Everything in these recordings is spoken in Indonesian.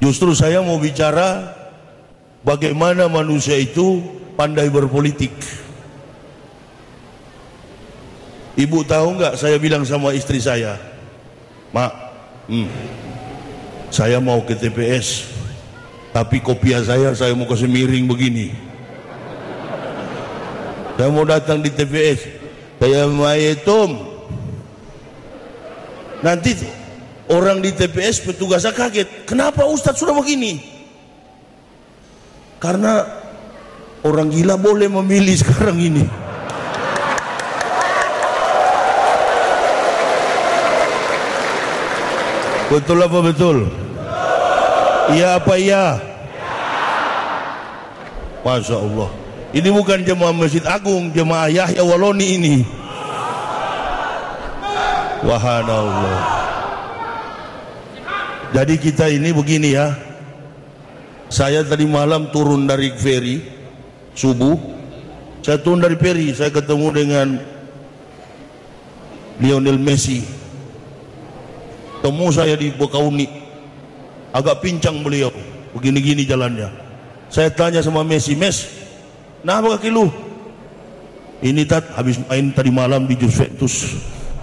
Justru saya mau bicara bagaimana manusia itu pandai berpolitik. Ibu tahu nggak, saya bilang sama istri saya, Mak, saya mau ke TPS, tapi kopiah saya mau kasih miring begini. Saya mau datang di TPS, saya maitum. Nanti orang di TPS petugasnya kaget, kenapa Ustadz sudah begini? Karena orang gila boleh memilih sekarang ini. Betul apa betul? Iya apa iya? Masya Allah. Ini bukan jemaah Masjid Agung, jemaah Yahya Waloni ini. Wahanallah. Jadi kita ini begini ya. Saya tadi malam turun dari ferry subuh. Saya turun dari ferry, saya ketemu dengan Lionel Messi. Temu saya di Bokauni, agak pincang beliau, begini-gini jalannya. Saya tanya sama Messi, Mes, kenapa kaki lu? Ini habis main tadi malam di Juventus.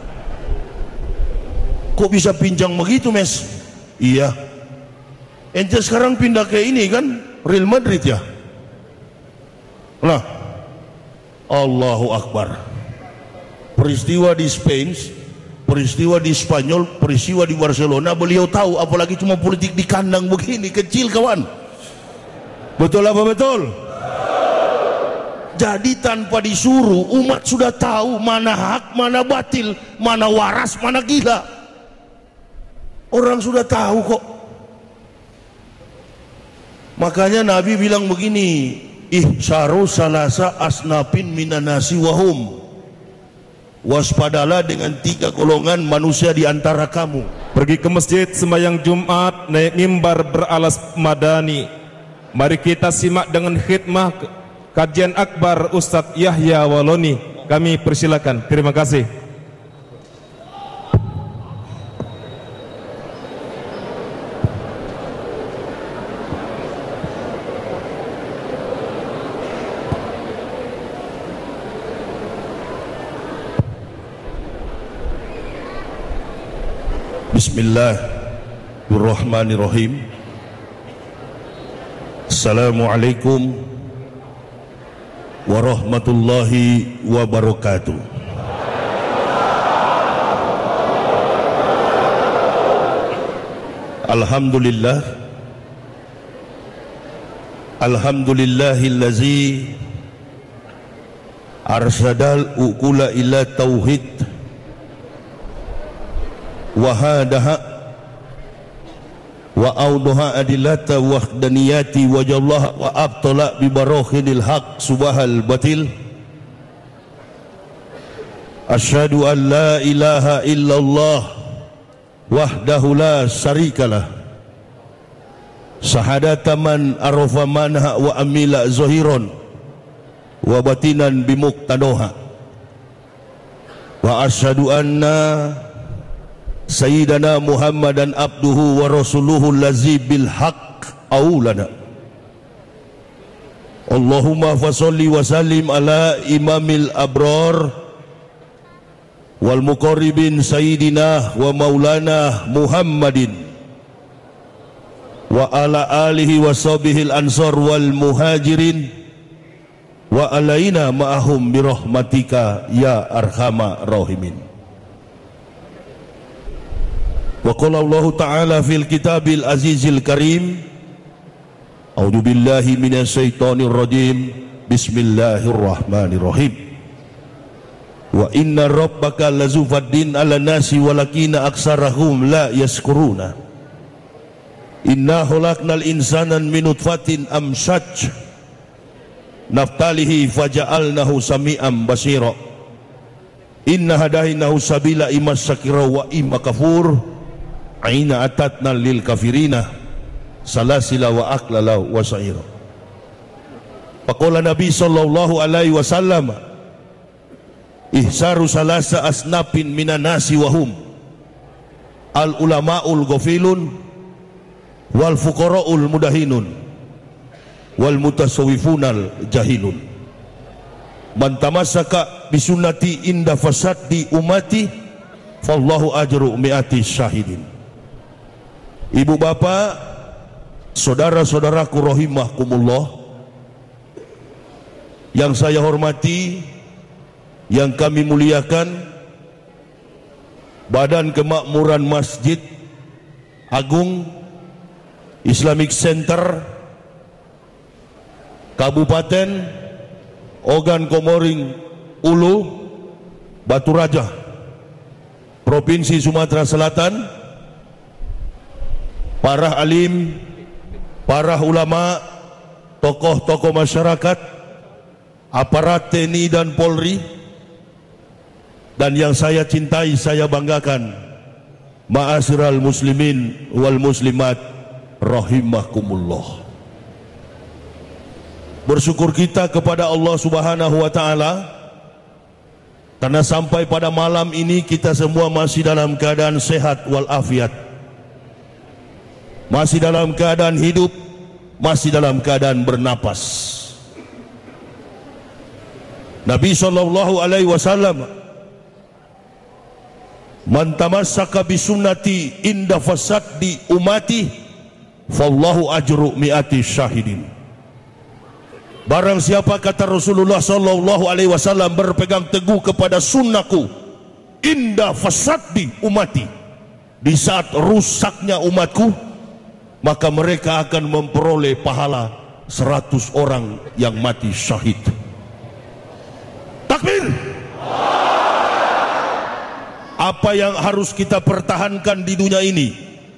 Kok bisa pincang begitu, Mes? Iya. Ente sekarang pindah ke ini kan, Real Madrid ya? Nah, Allahu Akbar. Peristiwa di Spain, peristiwa di Spanyol, peristiwa di Barcelona, beliau tahu, apalagi cuma politik di kandang begini, kecil kawan. Betul apa betul? Jadi tanpa disuruh, umat sudah tahu mana hak, mana batil, mana waras, mana gila. Orang sudah tahu kok. Makanya Nabi bilang begini, ihsaru salasa asnafin minanasi wahum. Waspadalah dengan 3 golongan manusia di antara kamu. Pergi ke masjid sembahyang Jumat, naik mimbar beralas madani. Mari kita simak dengan khidmah kajian akbar Ustadz Yahya Waloni. Kami persilakan. Terima kasih. Bismillahirrahmanirrahim. Assalamualaikum warahmatullahi wabarakatuh. Alhamdulillah, alhamdulillahillazi arsadal uqula ila tauhid wahadaha wa audaha adillata wahdaniyati wajallaha wa abtala bibarokhidil haq subahal batil. Asyhadu an la ilaha illallah wahdahu la syarikalah, sahadata man arafa manha wa amila zahiran wa batinan bimuqtadoha. Wa asyhadu anna Sayyidana Muhammadan abduhu wa rasuluhu lazi bil haq aulana. Allahumma fasalli wa sallim ala imamil abrar wal muqarribin sayyidina wa maulana Muhammadin wa ala alihi wa sahbihil ansar wal muhajirin wa alaina ma'ahum birahmatika ya arhamar rahimin. Wa qala Allah Ta'ala fil kitabil azizil karim, a'udzu billahi minasy syaithanir rajim, bismillahirrahmanirrahim. Wa inna rabbaka lazufaddin 'ala nasi walakina aksarahum la yaskuruna. Inna khalaqnal insana min nutfatin amshaj naftalihi faja'alnahu sami'an basira. Inna hadainahu sabila imma syakira wa imma kafur. Aina atatna lil kafirina salasila wa aklala wa sa'ira. Faqala Nabi sallallahu alaihi wasallam, ihsaru salasa asnafin minan nasi wahum al ulama'ul ghafilun wal fuqara'ul mudahinun wal mutasawwifunal jahilun. Man tamassaka bisunnati inda fasad di umati fallahu ajru mi'ati syahidin. Ibu bapak, saudara-saudaraku rahimakumullah yang saya hormati, yang kami muliakan, Badan Kemakmuran Masjid Agung Islamic Center Kabupaten Ogan Komoring Ulu Batu Raja, Provinsi Sumatera Selatan, para alim, para ulama, tokoh-tokoh masyarakat, aparat TNI dan Polri, dan yang saya cintai, saya banggakan, ma'asyiral muslimin wal muslimat rahimakumullah. Bersyukur kita kepada Allah Subhanahu wa taala karena sampai pada malam ini kita semua masih dalam keadaan sehat walafiat, masih dalam keadaan hidup, masih dalam keadaan bernapas. Nabi sallallahu alaihi wasallam, man tamassaka bisunnati inda fasad di umati fallahu ajru mi'ati syahidin. Barang siapa, kata Rasulullah sallallahu alaihi wasallam, berpegang teguh kepada sunnahku inda fasad di umati, di saat rusaknya umatku, maka mereka akan memperoleh pahala 100 orang yang mati syahid. Takbir. Apa yang harus kita pertahankan di dunia ini?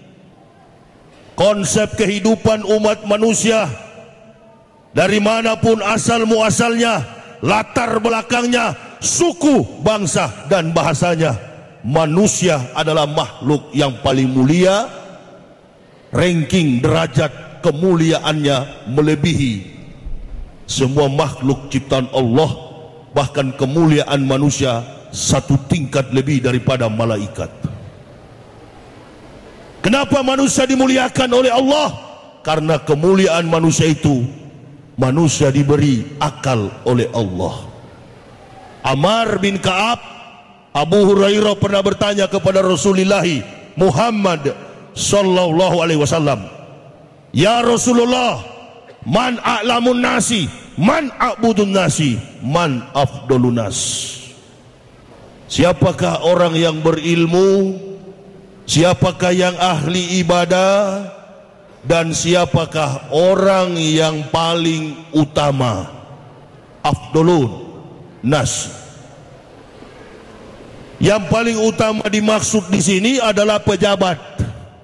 Konsep kehidupan umat manusia, dari manapun asal muasalnya, latar belakangnya, suku, bangsa, dan bahasanya, manusia adalah makhluk yang paling mulia. Ranking derajat kemuliaannya melebihi semua makhluk ciptaan Allah, bahkan kemuliaan manusia satu tingkat lebih daripada malaikat. Kenapa manusia dimuliakan oleh Allah? Karena kemuliaan manusia itu, manusia diberi akal oleh Allah. Amar bin Ka'ab, Abu Hurairah pernah bertanya kepada Rasulullah Muhammad sallallahu alaihi wasallam, ya Rasulullah, man a'lamun nasi, man a'budun nasi, man afdolun nas. Siapakah orang yang berilmu, siapakah yang ahli ibadah, dan siapakah orang yang paling utama? Afdolun nas. Yang paling utama dimaksud di sini adalah pejabat.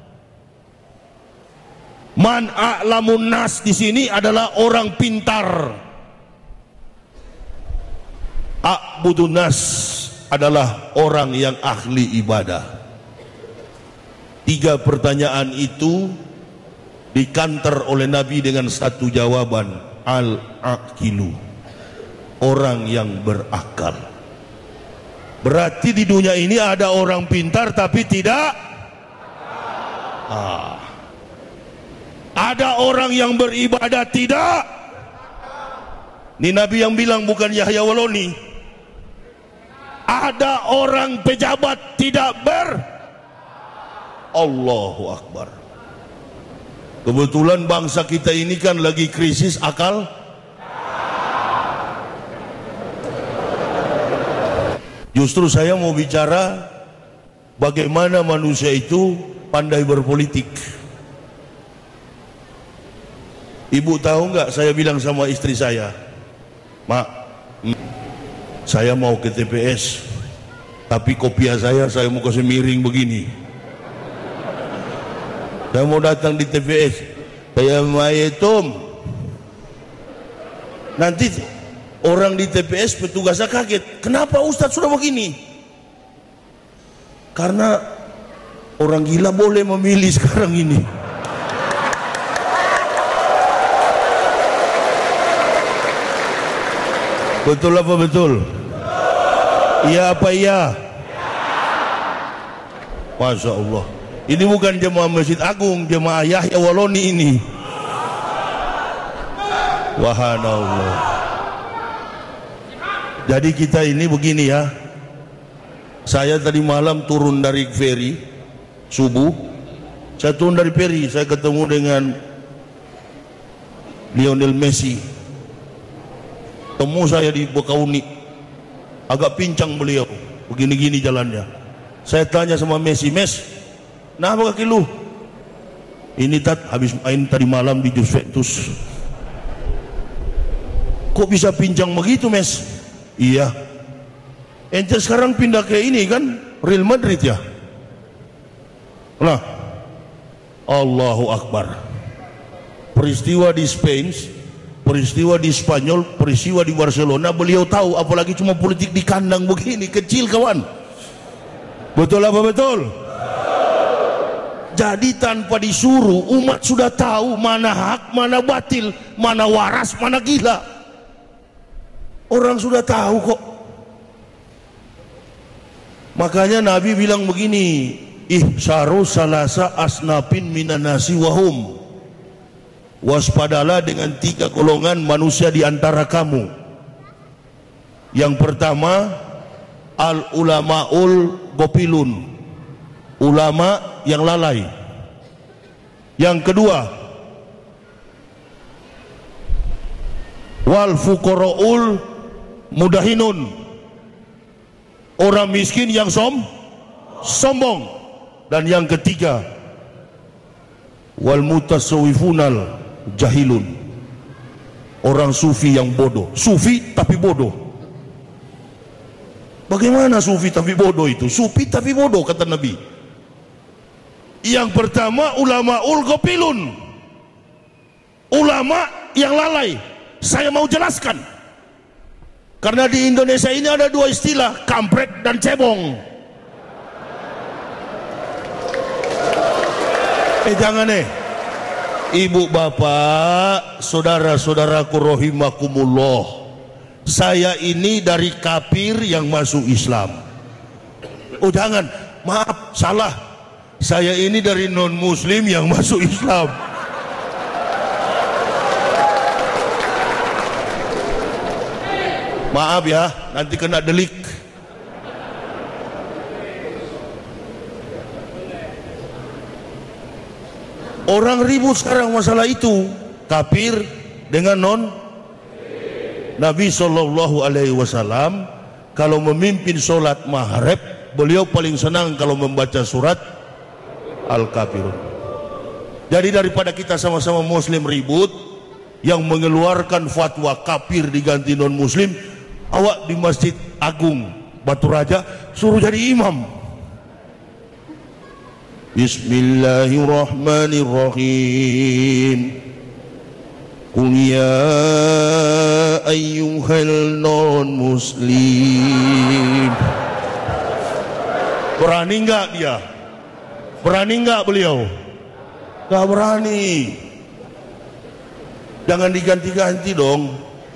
Man a'lamun nas di sini adalah orang pintar. A'budun nas adalah orang yang ahli ibadah. 3 pertanyaan itu dikanter oleh Nabi dengan satu jawaban, al-aqilu, orang yang berakal. Berarti di dunia ini ada orang pintar tapi tidak ada orang yang beribadah tidak. Ini Nabi yang bilang, bukan Yahya Waloni. Ada orang pejabat tidak Allahu Akbar. Kebetulan bangsa kita ini kan lagi krisis akal. Justru saya mau bicara bagaimana manusia itu pandai berpolitik. Ibu tahu nggak, saya bilang sama istri saya, Mak, saya mau ke TPS, tapi kopiah saya mau kasih miring begini. Saya mau datang di TPS, saya mayetum. Nanti orang di TPS petugasnya kaget, kenapa Ustadz sudah begini? Karena orang gila boleh memilih sekarang ini. Betul apa betul? Iya apa iya? Masya Allah. Ini bukan jemaah Masjid Agung, jemaah Yahya Waloni ini. Wahanallah. Jadi kita ini begini ya. Saya tadi malam turun dari ferry subuh. Saya turun dari ferry, saya ketemu dengan Lionel Messi. Temu saya di Bakauni. Agak pincang beliau, begini-gini jalannya. Saya tanya sama Messi, "Mes, nah apa kaki lu?" "Ini tat, habis main tadi malam di Juventus." "Kok bisa pincang begitu, Mes?" "Iya." "Ente sekarang pindah ke ini kan, Real Madrid ya?" Nah, Allahu Akbar. Peristiwa di Spain, peristiwa di Spanyol, peristiwa di Barcelona, beliau tahu, apalagi cuma politik di kandang begini, kecil kawan. Betul apa betul? Jadi tanpa disuruh, umat sudah tahu mana hak, mana batil, mana waras, mana gila. Orang sudah tahu kok. Makanya Nabi bilang begini, ihsaru salasa asnafin minan nasi wahum. Waspadalah dengan 3 golongan manusia di antara kamu. Yang pertama, al ulamaul gopilun, ulama yang lalai. Yang kedua, wal fuqaraul mudahinun, orang miskin yang sombong. Dan yang ketiga, wal mutasawwifunal jahilun, orang sufi yang bodoh. Sufi tapi bodoh. Bagaimana sufi tapi bodoh itu? Sufi tapi bodoh kata Nabi. Yang pertama, ulamaul gopilun, ulama yang lalai. Saya mau jelaskan, karena di Indonesia ini ada 2 istilah, kampret dan cebong. Jangan ibu bapak, saudara-saudaraku rahimakumullah, saya ini dari kafir yang masuk Islam. Oh jangan, maaf, salah, saya ini dari non muslim yang masuk Islam. Maaf ya, nanti kena delik. Orang ribut sekarang masalah itu, kafir dengan non. Nabi SAW kalau memimpin sholat maghrib, beliau paling senang kalau membaca surat Al-Kafirun. Jadi daripada kita sama-sama muslim ribut, yang mengeluarkan fatwa kafir diganti non muslim, awak di Masjid Agung Batu Raja suruh jadi imam. Bismillahirrahmanirrahim. Qul ya ayyuhal non muslim. Berani enggak dia? Berani enggak beliau? Enggak berani. Jangan diganti-ganti dong.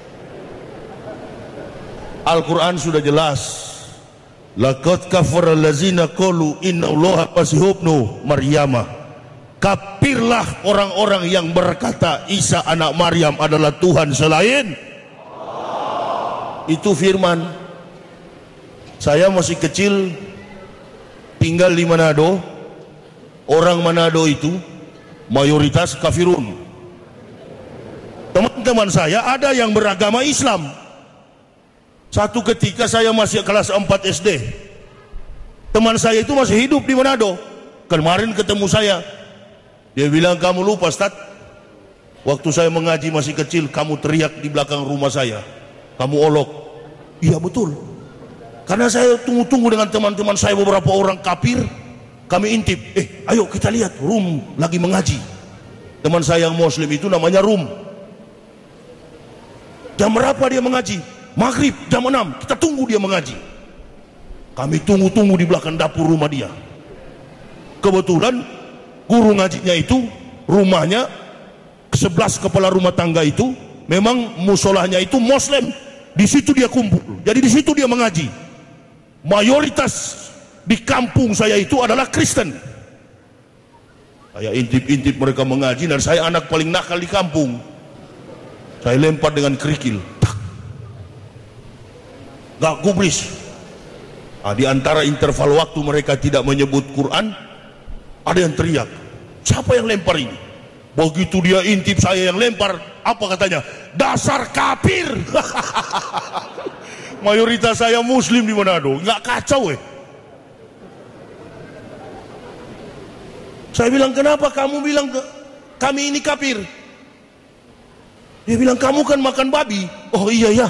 Al-Quran sudah jelas. Laqad kafara allazina qalu innallaha masih ibnu Maryam. Kafirlah orang-orang yang berkata Isa anak Maryam adalah Tuhan selain Allah. Itu firman. Saya masih kecil tinggal di Manado. Orang Manado itu mayoritas kafirun. Teman-teman saya ada yang beragama Islam. Satu ketika saya masih kelas 4 SD, teman saya itu masih hidup di Manado. Kemarin ketemu saya, dia bilang, "Kamu lupa Ustaz, waktu saya mengaji masih kecil, kamu teriak di belakang rumah saya, kamu olok." Iya betul, karena saya tunggu-tunggu dengan teman-teman saya beberapa orang kafir. Kami intip, ayo kita lihat, Rum lagi mengaji. Teman saya yang muslim itu namanya Rum. Jam berapa dia mengaji? Maghrib jam 6, kita tunggu dia mengaji. Kami tunggu-tunggu di belakang dapur rumah dia. Kebetulan guru ngajinya itu, rumahnya 11 kepala rumah tangga itu memang musolahnya itu muslim. Di situ dia kumpul, jadi di situ dia mengaji. Mayoritas di kampung saya itu adalah Kristen. Saya intip-intip mereka mengaji, dan saya anak paling nakal di kampung. Saya lempar dengan kerikil, gak gubris. Nah, di antara interval waktu mereka tidak menyebut Quran, ada yang teriak, siapa yang lempar ini? Begitu dia intip saya yang lempar, apa katanya? Dasar kafir. Mayoritas saya muslim di Manado, nggak kacau Saya bilang, kenapa kamu bilang kami ini kafir? Dia bilang, kamu kan makan babi. Oh iya ya.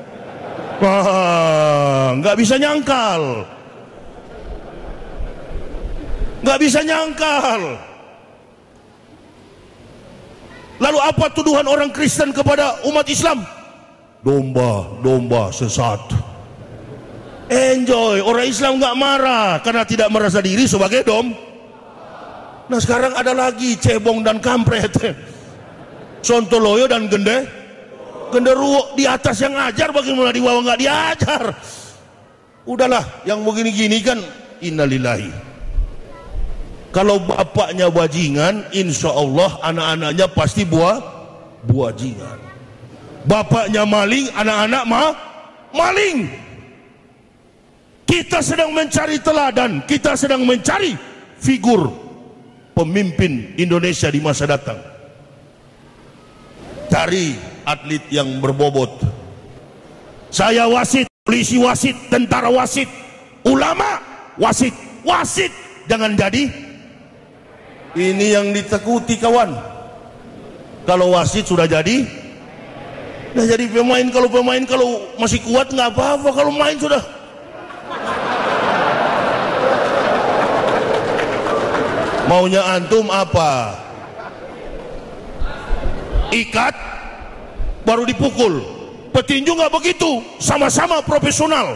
Wah, nggak bisa nyangkal. Nggak bisa nyangkal. Lalu apa tuduhan orang Kristen kepada umat Islam? Domba sesat. Enjoy, orang Islam nggak marah karena tidak merasa diri sebagai Nah sekarang ada lagi cebong dan kampret, sontoloyo dan genderuwo. Di atas yang ajar, bagaimana di bawah nggak diajar? Udahlah, yang begini-gini kan innalillahi. Kalau bapaknya bajingan, insya Allah anak-anaknya pasti bajingan. Bapaknya maling, anak-anak maling. Kita sedang mencari teladan, kita sedang mencari figur pemimpin Indonesia di masa datang. Cari atlet yang berbobot. Saya wasit, polisi wasit, tentara wasit, ulama wasit. Wasit jangan jadi. Ini yang ditakuti kawan. Kalau wasit sudah jadi, nah jadi pemain. Kalau masih kuat nggak apa-apa, kalau main sudah. Maunya antum apa? Ikat baru dipukul. Petinju nggak begitu, sama-sama profesional.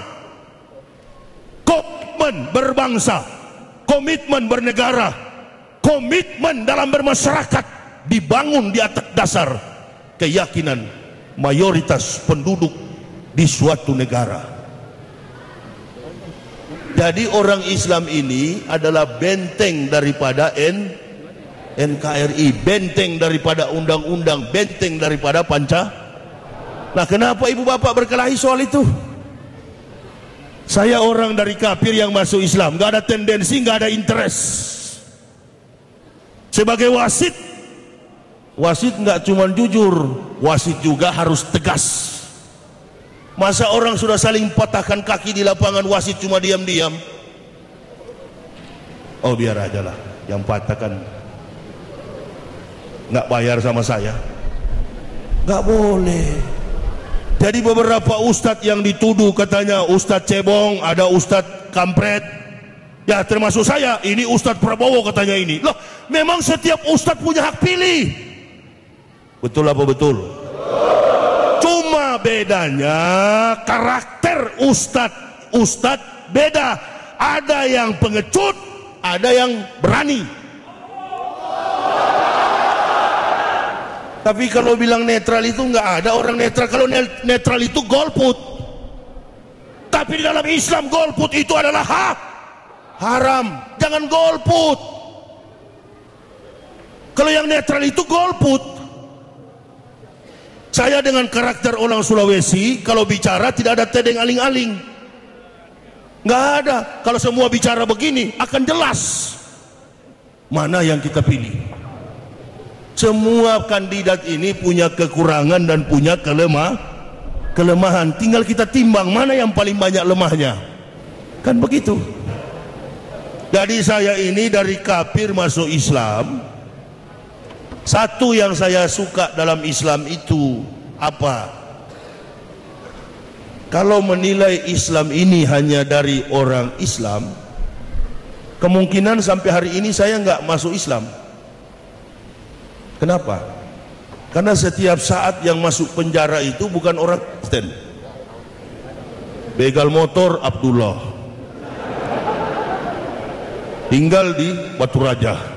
Komitmen berbangsa, komitmen bernegara, komitmen dalam bermasyarakat dibangun di atas dasar keyakinan mayoritas penduduk di suatu negara. Jadi orang Islam ini adalah benteng daripada NKRI, benteng daripada undang-undang, benteng daripada Nah kenapa ibu bapak berkelahi soal itu? Saya orang dari kafir yang masuk Islam, nggak ada tendensi, nggak ada interest. Sebagai wasit nggak cuma jujur, wasit juga harus tegas. Masa orang sudah saling patahkan kaki di lapangan, wasit cuma diam-diam? Oh biar aja lah, yang patahkan nggak bayar sama saya, nggak boleh. Jadi beberapa ustadz yang dituduh katanya ustadz cebong, ada ustadz kampret, ya termasuk saya, ini ustadz Prabowo katanya ini. Loh, memang setiap ustadz punya hak pilih. Betul apa betul? Cuma bedanya karakter ustadz beda. Ada yang pengecut, ada yang berani. Tapi kalau bilang netral itu nggak ada orang netral. Kalau netral itu golput. Tapi di dalam Islam golput itu adalah haram. Jangan golput. Kalau yang netral itu golput. Saya dengan karakter orang Sulawesi, kalau bicara tidak ada tedeng aling-aling. Nggak ada. Kalau semua bicara begini, akan jelas mana yang kita pilih. Semua kandidat ini punya kekurangan dan punya kelemahan. Tinggal kita timbang mana yang paling banyak lemahnya. Kan begitu. Jadi saya ini dari kafir masuk Islam. Satu yang saya suka dalam Islam itu apa? Kalau menilai Islam ini hanya dari orang Islam, kemungkinan sampai hari ini saya nggak masuk Islam. Kenapa? Karena setiap saat yang masuk penjara itu bukan orang Kristen. Begal motor Abdullah, tinggal di Batu Raja.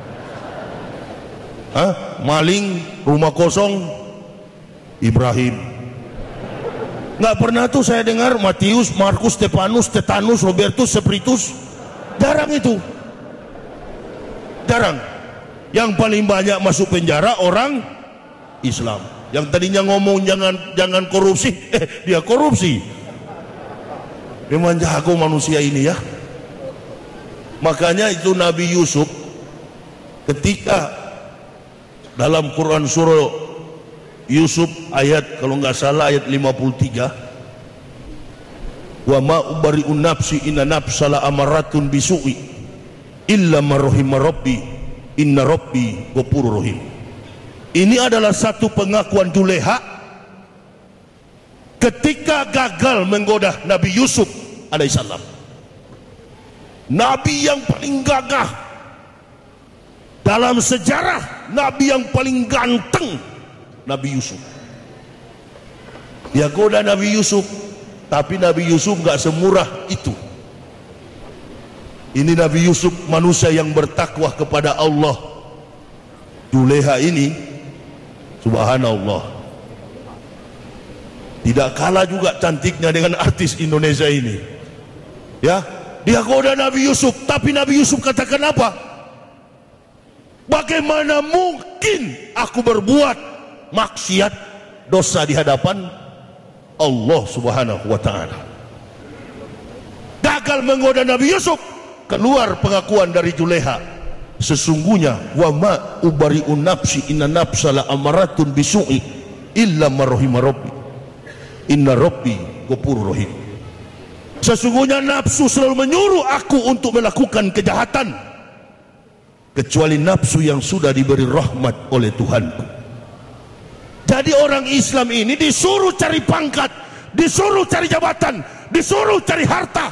Maling rumah kosong Ibrahim. Nggak pernah tuh saya dengar Matius, Markus, Stefanus, Tetanus, Robertus, Spiritus. Jarang itu. Jarang. Yang paling banyak masuk penjara orang Islam. Yang tadinya ngomong jangan korupsi, dia korupsi. Memang jago manusia ini ya. Makanya itu Nabi Yusuf ketika dalam Quran surah Yusuf ayat kalau nggak salah ayat 53, wa ma ubari'un nafsi inna nafsala amaratun bisu'i illa marrohima rabbi inna rabbi ghafurur rahim. Ini adalah satu pengakuan Juleha ketika gagal menggoda Nabi Yusuf alaihissalam. Nabi yang paling gagah dalam sejarah, Nabi yang paling ganteng, Nabi Yusuf. Dia goda Nabi Yusuf, tapi Nabi Yusuf gak semurah itu. Ini Nabi Yusuf manusia yang bertakwa kepada Allah. Juleha ini subhanallah, tidak kalah juga cantiknya dengan artis Indonesia ini. Ya, dia goda Nabi Yusuf, tapi Nabi Yusuf katakan apa? Bagaimana mungkin aku berbuat maksiat dosa di hadapan Allah Subhanahu wa taala. Gagal menggoda Nabi Yusuf, keluar pengakuan dari Juleha, sesungguhnya wa ma ubari'un nafsi inna nafsala amaratun bisu'i illa marrohima rabbi inna rabbi ghafurur rahim. Sesungguhnya nafsu selalu menyuruh aku untuk melakukan kejahatan, kecuali nafsu yang sudah diberi rahmat oleh Tuhanku. Jadi orang Islam ini disuruh cari pangkat, disuruh cari jabatan, disuruh cari harta,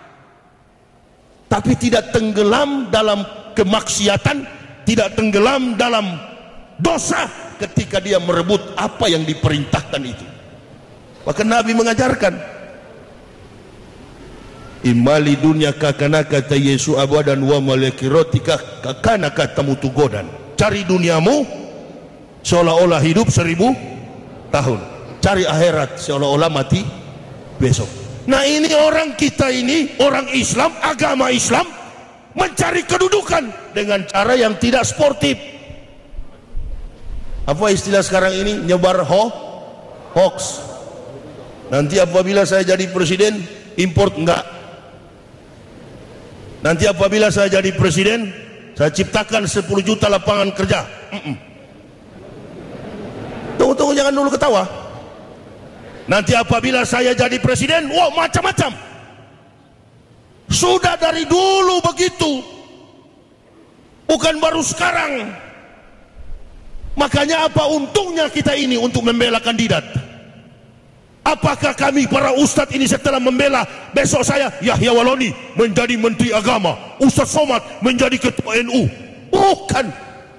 tapi tidak tenggelam dalam kemaksiatan, tidak tenggelam dalam dosa ketika dia merebut apa yang diperintahkan itu. Maka Nabi mengajarkan, imali dunia kakana kata Yesu abadan wa malakirotika kakana kata mutugodan. Cari duniamu seolah-olah hidup 1000 tahun, cari akhirat seolah-olah mati besok. Nah ini orang kita ini, orang Islam, agama Islam mencari kedudukan dengan cara yang tidak sportif. Apa istilah sekarang ini? Nyebar hoax. Nanti apabila saya jadi presiden, import enggak. Nanti apabila saya jadi presiden, saya ciptakan 10 juta lapangan kerja. Tunggu, jangan dulu ketawa. Nanti apabila saya jadi presiden, wah macam-macam. Sudah dari dulu begitu, bukan baru sekarang. Makanya apa untungnya kita ini untuk membela kandidat? Apakah kami para ustadz ini setelah membela, besok saya Yahya Waloni menjadi menteri agama, Ustadz Somad menjadi ketua NU? Bukan.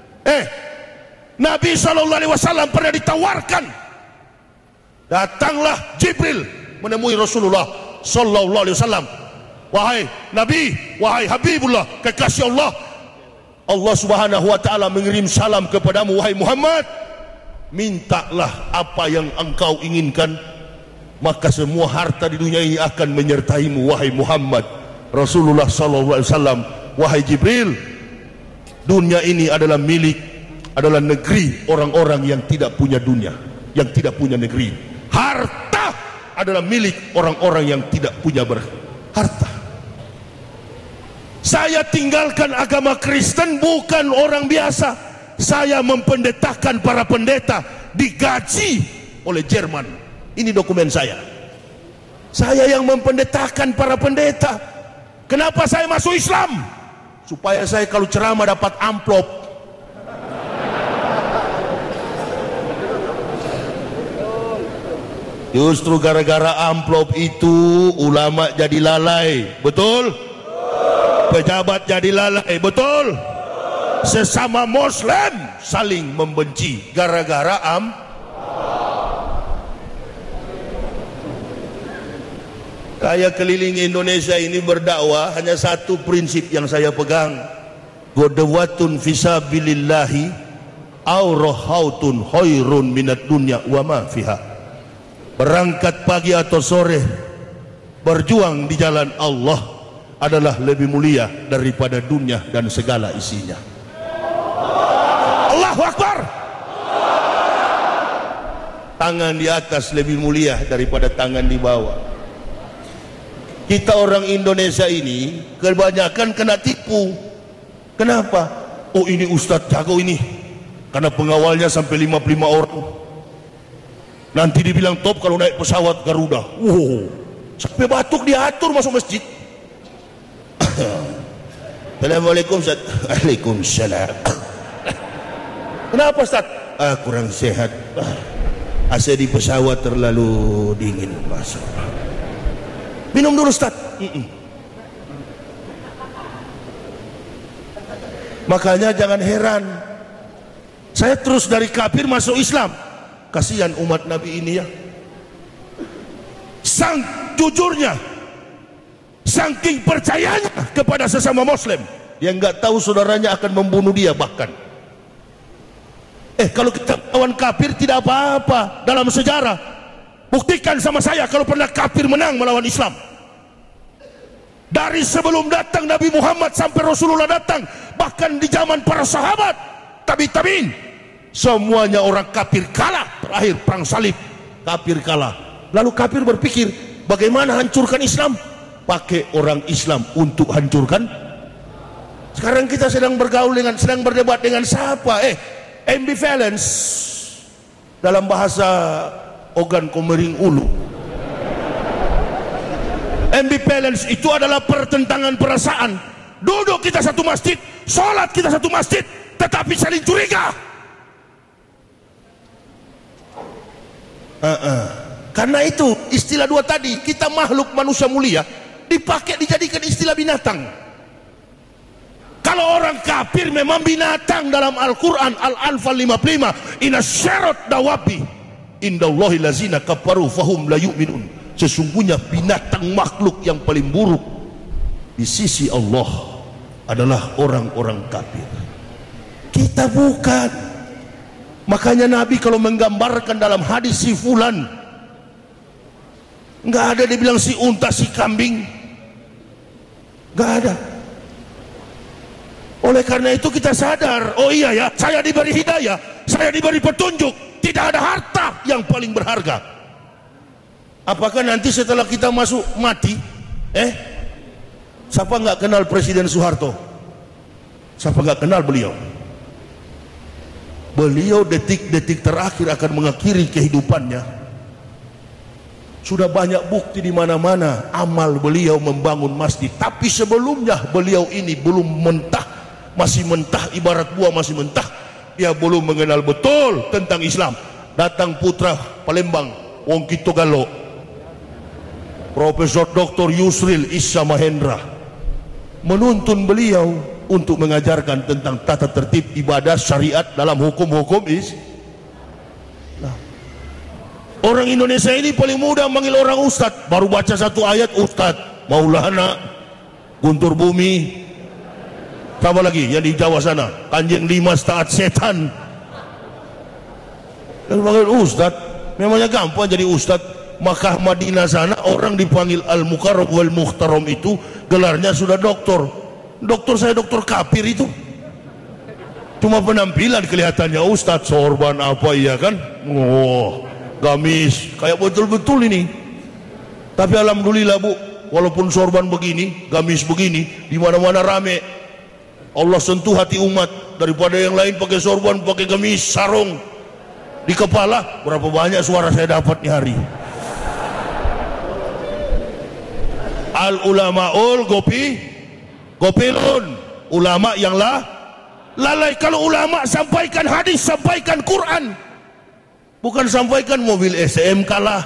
Nabi SAW pernah ditawarkan, datanglah Jibril menemui Rasulullah SAW. Wahai Nabi, wahai Habibullah, kekasih Allah, Allah Subhanahu wa taala mengirim salam kepadamu wahai Muhammad. Mintalah apa yang engkau inginkan, maka semua harta di dunia ini akan menyertaimu wahai Muhammad. Rasulullah SAW, wahai Jibril, dunia ini adalah adalah negeri orang-orang yang tidak punya dunia, yang tidak punya negeri. Harta adalah milik orang-orang yang tidak punya harta. Saya tinggalkan agama Kristen bukan orang biasa. Saya mempendetakan para pendeta, digaji oleh Jerman. Ini dokumen saya. Saya yang mempendetakan para pendeta. Kenapa saya masuk Islam? Supaya saya kalau ceramah dapat amplop. Justru gara-gara amplop itu ulama jadi lalai, betul? Pejabat jadi lalai, betul? Sesama Muslim saling membenci gara-gara Saya keliling Indonesia ini berdakwah, hanya satu prinsip yang saya pegang. Godawatun fisabilillahi aurahautun khairun minat dunya wa ma fiha. Berangkat pagi atau sore, berjuang di jalan Allah adalah lebih mulia daripada dunia dan segala isinya. Allahu Akbar. Tangan di atas lebih mulia daripada tangan di bawah. Kita orang Indonesia ini kebanyakan kena tipu. Kenapa? Oh, ini Ustadz jago ini, karena pengawalnya sampai 55 orang. Nanti dibilang top kalau naik pesawat Garuda. Wow, sampai batuk diatur masuk masjid. Assalamualaikum Ustaz. Waalaikumsalam. Kenapa Ustaz? Kurang sehat. AC di pesawat terlalu dingin. Masuk. Minum dulu Ustaz. Makanya jangan heran, saya terus dari kafir masuk Islam. Kasihan umat Nabi ini ya. Sang jujurnya, saking percayanya kepada sesama Muslim, yang nggak tahu saudaranya akan membunuh dia bahkan. Kalau kita lawan kafir tidak apa-apa dalam sejarah. Buktikan sama saya kalau pernah kafir menang melawan Islam. Dari sebelum datang Nabi Muhammad sampai Rasulullah datang, bahkan di zaman para sahabat, tabi'in, semuanya orang kafir kalah. Terakhir perang salib, kafir kalah. Lalu kafir berpikir, bagaimana hancurkan Islam? Pakai orang Islam untuk hancurkan. Sekarang kita sedang berdebat dengan siapa? Ambivalence dalam bahasa Ogan Komering Ulu. Ambivalence itu adalah pertentangan perasaan. Duduk kita satu masjid, sholat kita satu masjid, tetapi saling curiga. Karena itu istilah dua tadi, kita makhluk manusia mulia, dipakai dijadikan istilah binatang. Kalau orang kafir memang binatang dalam Al-Quran Al-Anfal 55, inna syarat dawabi indallahi lazina kafaru fahum la yu'minun. Sesungguhnya binatang makhluk yang paling buruk di sisi Allah adalah orang-orang kafir. Kita bukan. Makanya Nabi kalau menggambarkan dalam hadis si fulan, nggak ada dibilang si unta si kambing, nggak ada. Oleh karena itu kita sadar, oh iya ya, saya diberi hidayah, saya diberi petunjuk, tidak ada harta yang paling berharga. Apakah nanti setelah kita masuk mati, siapa nggak kenal Presiden Soeharto? Siapa nggak kenal beliau? Beliau detik-detik terakhir akan mengakhiri kehidupannya. Sudah banyak bukti di mana-mana amal beliau membangun masjid. Tapi sebelumnya beliau ini belum mentah, masih mentah, ibarat buah masih mentah. Dia belum mengenal betul tentang Islam. Datang putra Palembang, Wong Kito Galo, Profesor Dr. Yusril Issa Mahendra, menuntun beliau untuk mengajarkan tentang tata tertib ibadah syariat dalam hukum-hukum Nah, orang Indonesia ini paling mudah manggil orang ustadz, baru baca satu ayat ustadz, Maulana, Guntur Bumi, sama lagi yang di Jawa sana, Kanjeng Dimas taat setan. Dan panggil ustadz, memangnya gampang jadi ustadz. Makkah Madinah sana orang dipanggil Al-Mukarram wal Muhtaram itu gelarnya sudah doktor. Dokter saya dokter kafir itu. Cuma penampilan kelihatannya ustadz, sorban apa iya kan? Oh, gamis kayak betul-betul ini. Tapi alhamdulillah Bu, walaupun sorban begini, gamis begini, di mana-mana rame. Allah sentuh hati umat daripada yang lain pakai sorban, pakai gamis, sarung di kepala. Berapa banyak suara saya dapat di hari. Al ulamaul gopilun, ulama yang lalai. Kalau ulama sampaikan hadis, sampaikan Quran, bukan sampaikan mobil SMK lah.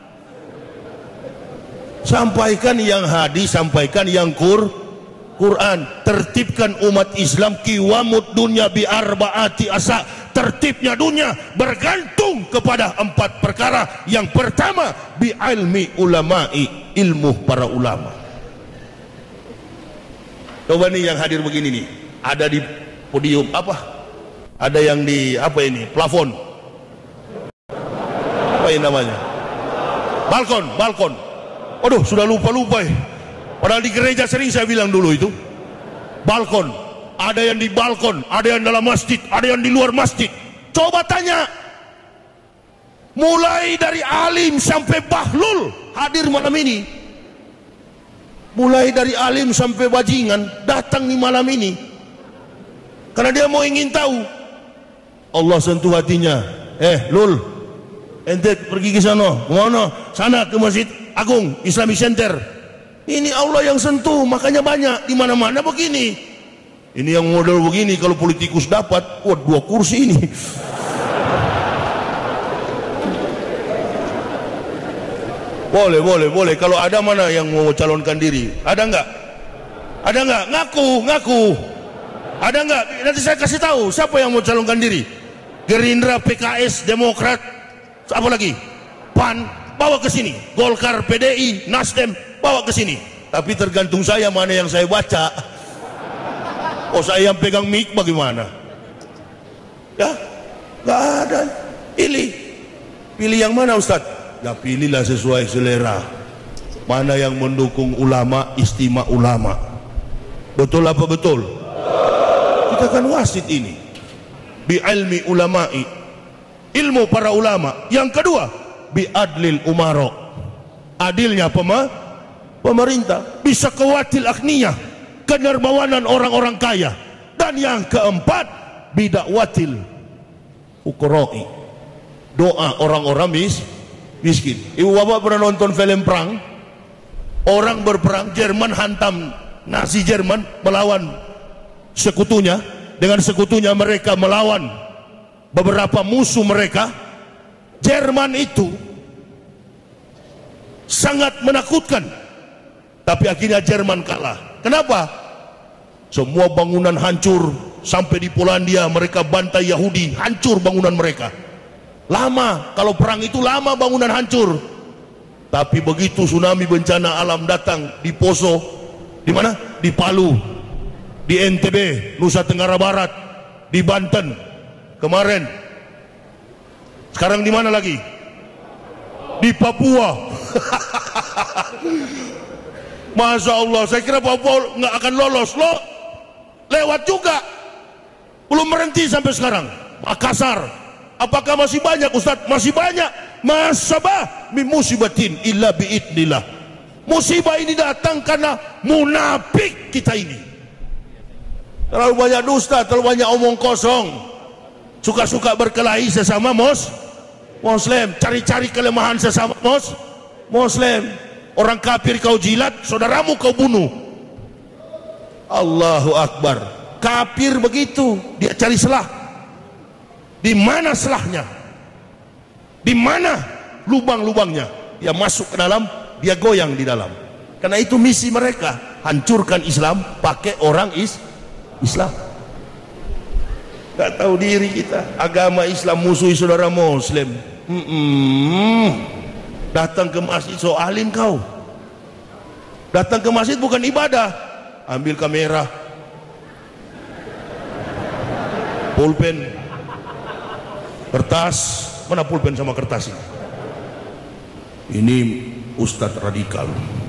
Sampaikan yang hadis, sampaikan yang Quran. Tertibkan umat Islam, kiwamud dunya bi arbaati asa. Tertibnya dunia bergantung kepada 4 perkara. Yang pertama, bi ilmi ulama'i, ilmu para ulama. Coba nih yang hadir begini nih, ada di podium apa? Ada yang di apa ini? Plafon. Apa ini namanya? Balkon. Aduh, sudah lupa ya. Padahal di gereja sering saya bilang dulu itu. Balkon. ada yang di balkon, ada yang dalam masjid, ada yang di luar masjid. Coba tanya, mulai dari alim sampai bahlul hadir malam ini, mulai dari alim sampai bajingan datang di malam ini, karena dia mau ingin tahu. Allah sentuh hatinya, Lul, ente pergi ke sana, kemana? Sana ke Masjid Agung Islamic Center. Ini Allah yang sentuh, makanya banyak di mana-mana begini. Ini yang model begini, kalau politikus dapat, 2 kursi ini. Boleh. Kalau ada mana yang mau calonkan diri? Ada enggak? Ada enggak? Ngaku. Ada enggak? Nanti saya kasih tahu siapa yang mau calonkan diri. Gerindra, PKS, Demokrat, apa lagi? PAN, bawa ke sini. Golkar, PDI, Nasdem, bawa ke sini. Tapi tergantung saya mana yang saya baca. Oh, saya yang pegang mic bagaimana? Ya, nggak ada. Pilih yang mana, Ustaz? Ya pilihlah sesuai selera. Mana yang mendukung ulama, istimewa ulama. Betul apa betul? Kita kan wasit ini. Bi ilmi ulama'i, ilmu para ulama. Yang kedua, bi adlil umaro, adilnya pemerintah. Bisa kewatil akniyah, kenermawanan orang-orang kaya. Dan yang keempat, bi dakwatil fuqara'i, doa orang-orang miskin. Ibu bapak pernah nonton film perang? Orang berperang, Jerman hantam Nazi Jerman melawan sekutunya. Dengan sekutunya mereka melawan beberapa musuh mereka. Jerman itu sangat menakutkan, tapi akhirnya Jerman kalah. Kenapa? Semua bangunan hancur. Sampai di Polandia mereka bantai Yahudi, hancur bangunan mereka. Lama, kalau perang itu lama bangunan hancur. Tapi begitu tsunami bencana alam datang di Poso, di mana? Di Palu, di NTB, Nusa Tenggara Barat, di Banten kemarin. Sekarang di mana lagi? Di Papua. Masya Allah, saya kira Papua nggak akan lolos. Lewat juga. Belum berhenti sampai sekarang. Makassar, apakah masih banyak, Ustaz? Masih banyak. Masabah min musibatin illa biidnillah. Musibah ini datang karena munafik kita ini. Terlalu banyak dusta, terlalu banyak omong kosong. Suka-suka berkelahi sesama Muslim, cari-cari kelemahan sesama Muslim. Orang kafir kau jilat, saudaramu kau bunuh. Allahu Akbar. Kafir begitu, dia cari selah. Di mana selahnya? Di mana lubang-lubangnya? Dia masuk ke dalam, dia goyang di dalam. Karena itu misi mereka, hancurkan Islam pakai orang Islam. Tak tahu diri kita. Agama Islam musuhi saudara Muslim. Datang ke masjid so alim kau. Datang ke masjid bukan ibadah. Ambil kamera, pulpen, kertas. Mana pulpen sama kertas ini? Ini Ustadz radikal.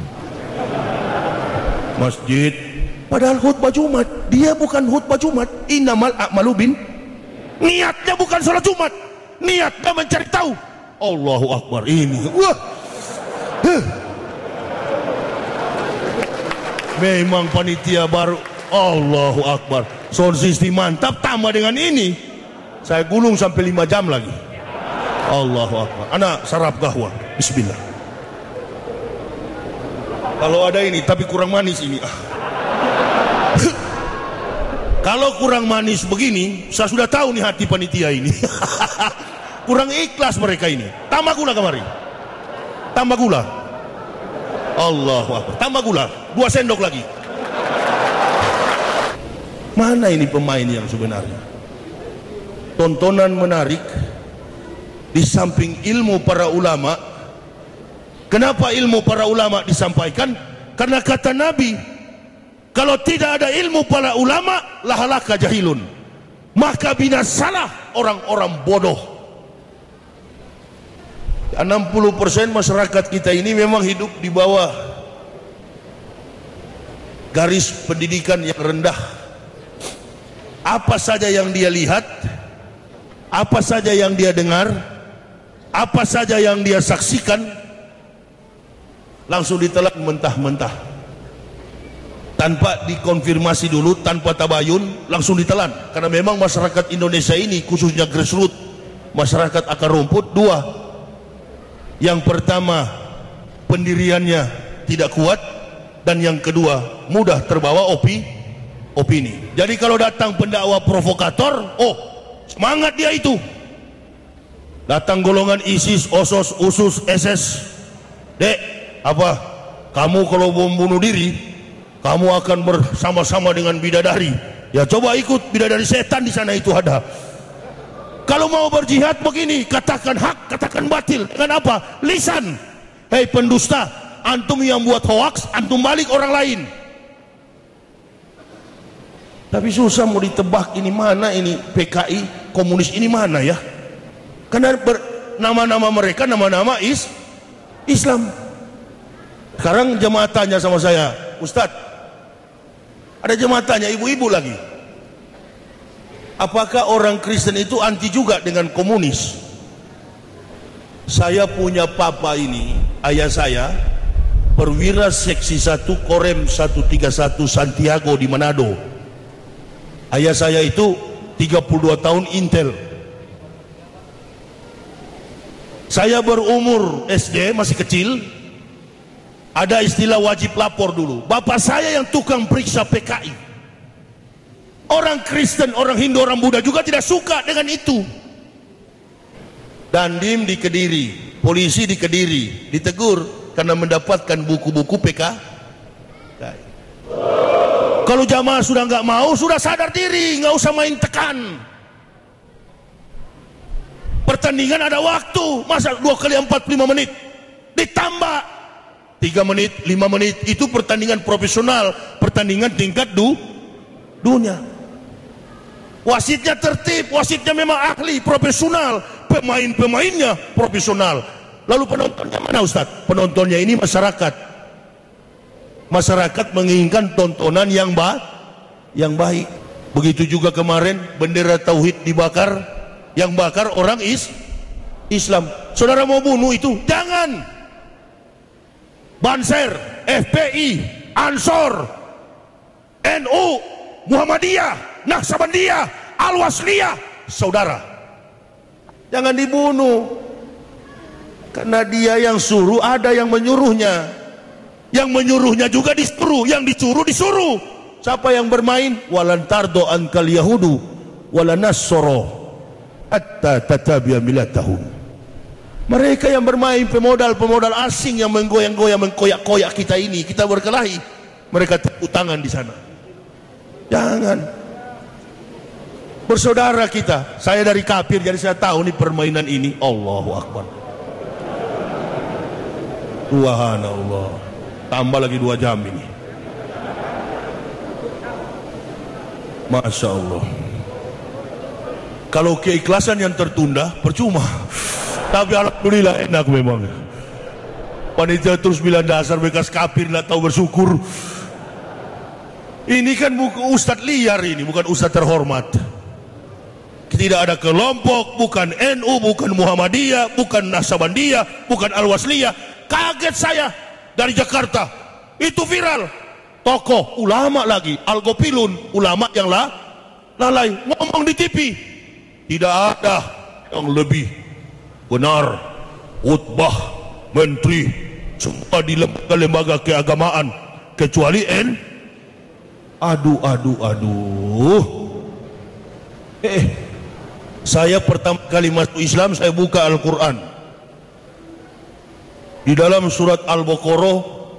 Masjid. Padahal khutbah Jumat, dia bukan khutbah Jumat. Innamal a'malu bin, niatnya bukan sholat Jumat, niatnya mencari tahu. Allahu Akbar. Ini wah, memang panitia baru. Allahu Akbar. Sound system mantap, tambah dengan ini saya gulung sampai 5 jam lagi. Allahu Akbar. Anak sarap gahwa. Bismillah. Kalau ada ini tapi kurang manis ini. Kalau kurang manis begini, saya sudah tahu nih hati panitia ini. Kurang ikhlas mereka ini. Tambah gula kemarin. Tambah gula. Allahu Akbar. Tambah gula. 2 sendok lagi. Mana ini pemain yang sebenarnya? Tontonan menarik. Di samping ilmu para ulama. Kenapa ilmu para ulama disampaikan? Karena kata Nabi, kalau tidak ada ilmu para ulama, lahalaka jahilun, maka binasalah orang-orang bodoh. 60% masyarakat kita ini memang hidup di bawah garis pendidikan yang rendah. Apa saja yang dia lihat, apa saja yang dia dengar, apa saja yang dia saksikan, langsung ditelan mentah-mentah, tanpa dikonfirmasi dulu, tanpa tabayun, langsung ditelan. Karena memang masyarakat Indonesia ini, khususnya grassroots, masyarakat akar rumput, dua. Yang pertama, pendiriannya tidak kuat, dan yang kedua, mudah terbawa opini. Jadi kalau datang pendakwa provokator, oh semangat dia itu. Datang golongan ISIS, OSOS, USUS, SS, dek, apa? Kamu kalau bom bunuh diri, kamu akan bersama-sama dengan bidadari. Ya coba ikut bidadari setan di sana itu ada. Kalau mau berjihad begini, katakan hak, katakan batil. Dengan apa? Lisan. Hei pendusta, antum yang buat hoax, antum balik orang lain. Tapi susah mau ditebak, ini mana ini PKI, komunis ini mana ya? Karena nama-nama mereka nama-nama Islam. Sekarang jemaah tanya sama saya, Ustadz, ada jemaah tanya, ibu-ibu lagi, apakah orang Kristen itu anti juga dengan komunis? Saya punya papa ini, ayah saya, perwira seksi 1 Korem 131 Santiago di Manado. Ayah saya itu 32 tahun Intel. Saya berumur SD, masih kecil, ada istilah wajib lapor dulu. Bapak saya yang tukang periksa PKI. Orang Kristen, orang Hindu, orang Buddha juga tidak suka dengan itu. Dandim di Kediri, polisi di Kediri, ditegur karena mendapatkan buku-buku PKI. Kalau jamaah sudah nggak mau, sudah sadar diri, nggak usah main tekan. Pertandingan ada waktu, masa 2 kali 45 menit, ditambah 3 menit, 5 menit, itu pertandingan profesional, pertandingan tingkat dunia. Wasitnya tertib, wasitnya memang ahli, profesional, pemain-pemainnya profesional. Lalu penontonnya mana Ustaz? Penontonnya ini masyarakat. Masyarakat menginginkan tontonan yang baik. Begitu juga kemarin bendera tauhid dibakar, yang bakar orang Islam. Saudara mau bunuh itu, jangan. Banser, FPI, Ansor, NU, Muhammadiyah, Naqsabandiyah, Al-Wasliyah, saudara, jangan dibunuh. Karena dia yang suruh, ada yang menyuruhnya. Yang menyuruhnya juga disuruh, yang disuruh. Siapa yang bermain? Walan tardo ankal yahudu walan nasoro hatta tatabi'a millatahum. Mereka yang bermain, pemodal asing yang menggoyang-goyang, mengkoyak-koyak kita ini, kita berkelahi, mereka tepuk tangan di sana. Jangan. Bersaudara kita, saya dari kafir, jadi saya tahu nih permainan ini. Allahu Akbar. Subhanallah. Tambah lagi 2 jam ini. Masya Allah. Kalau keikhlasan yang tertunda, percuma. Tapi alhamdulillah enak memang. Panitia terus bilang dasar bekas kafir, nggak tahu bersyukur. Ini kan bukan ustadz liar ini, bukan ustadz terhormat. Tidak ada kelompok, bukan NU, bukan Muhammadiyah, bukan Naqsabandiyah, bukan Al-Wasliyah. Kaget saya dari Jakarta, itu viral. Tokoh ulama lagi, Al-Gopilun, ulama yang lalai, ngomong di TV. Tidak ada yang lebih benar, khutbah menteri semua di lembaga-lembaga keagamaan kecuali aduh. Saya pertama kali masuk Islam, saya buka Al-Quran. Di dalam surat Al-Baqarah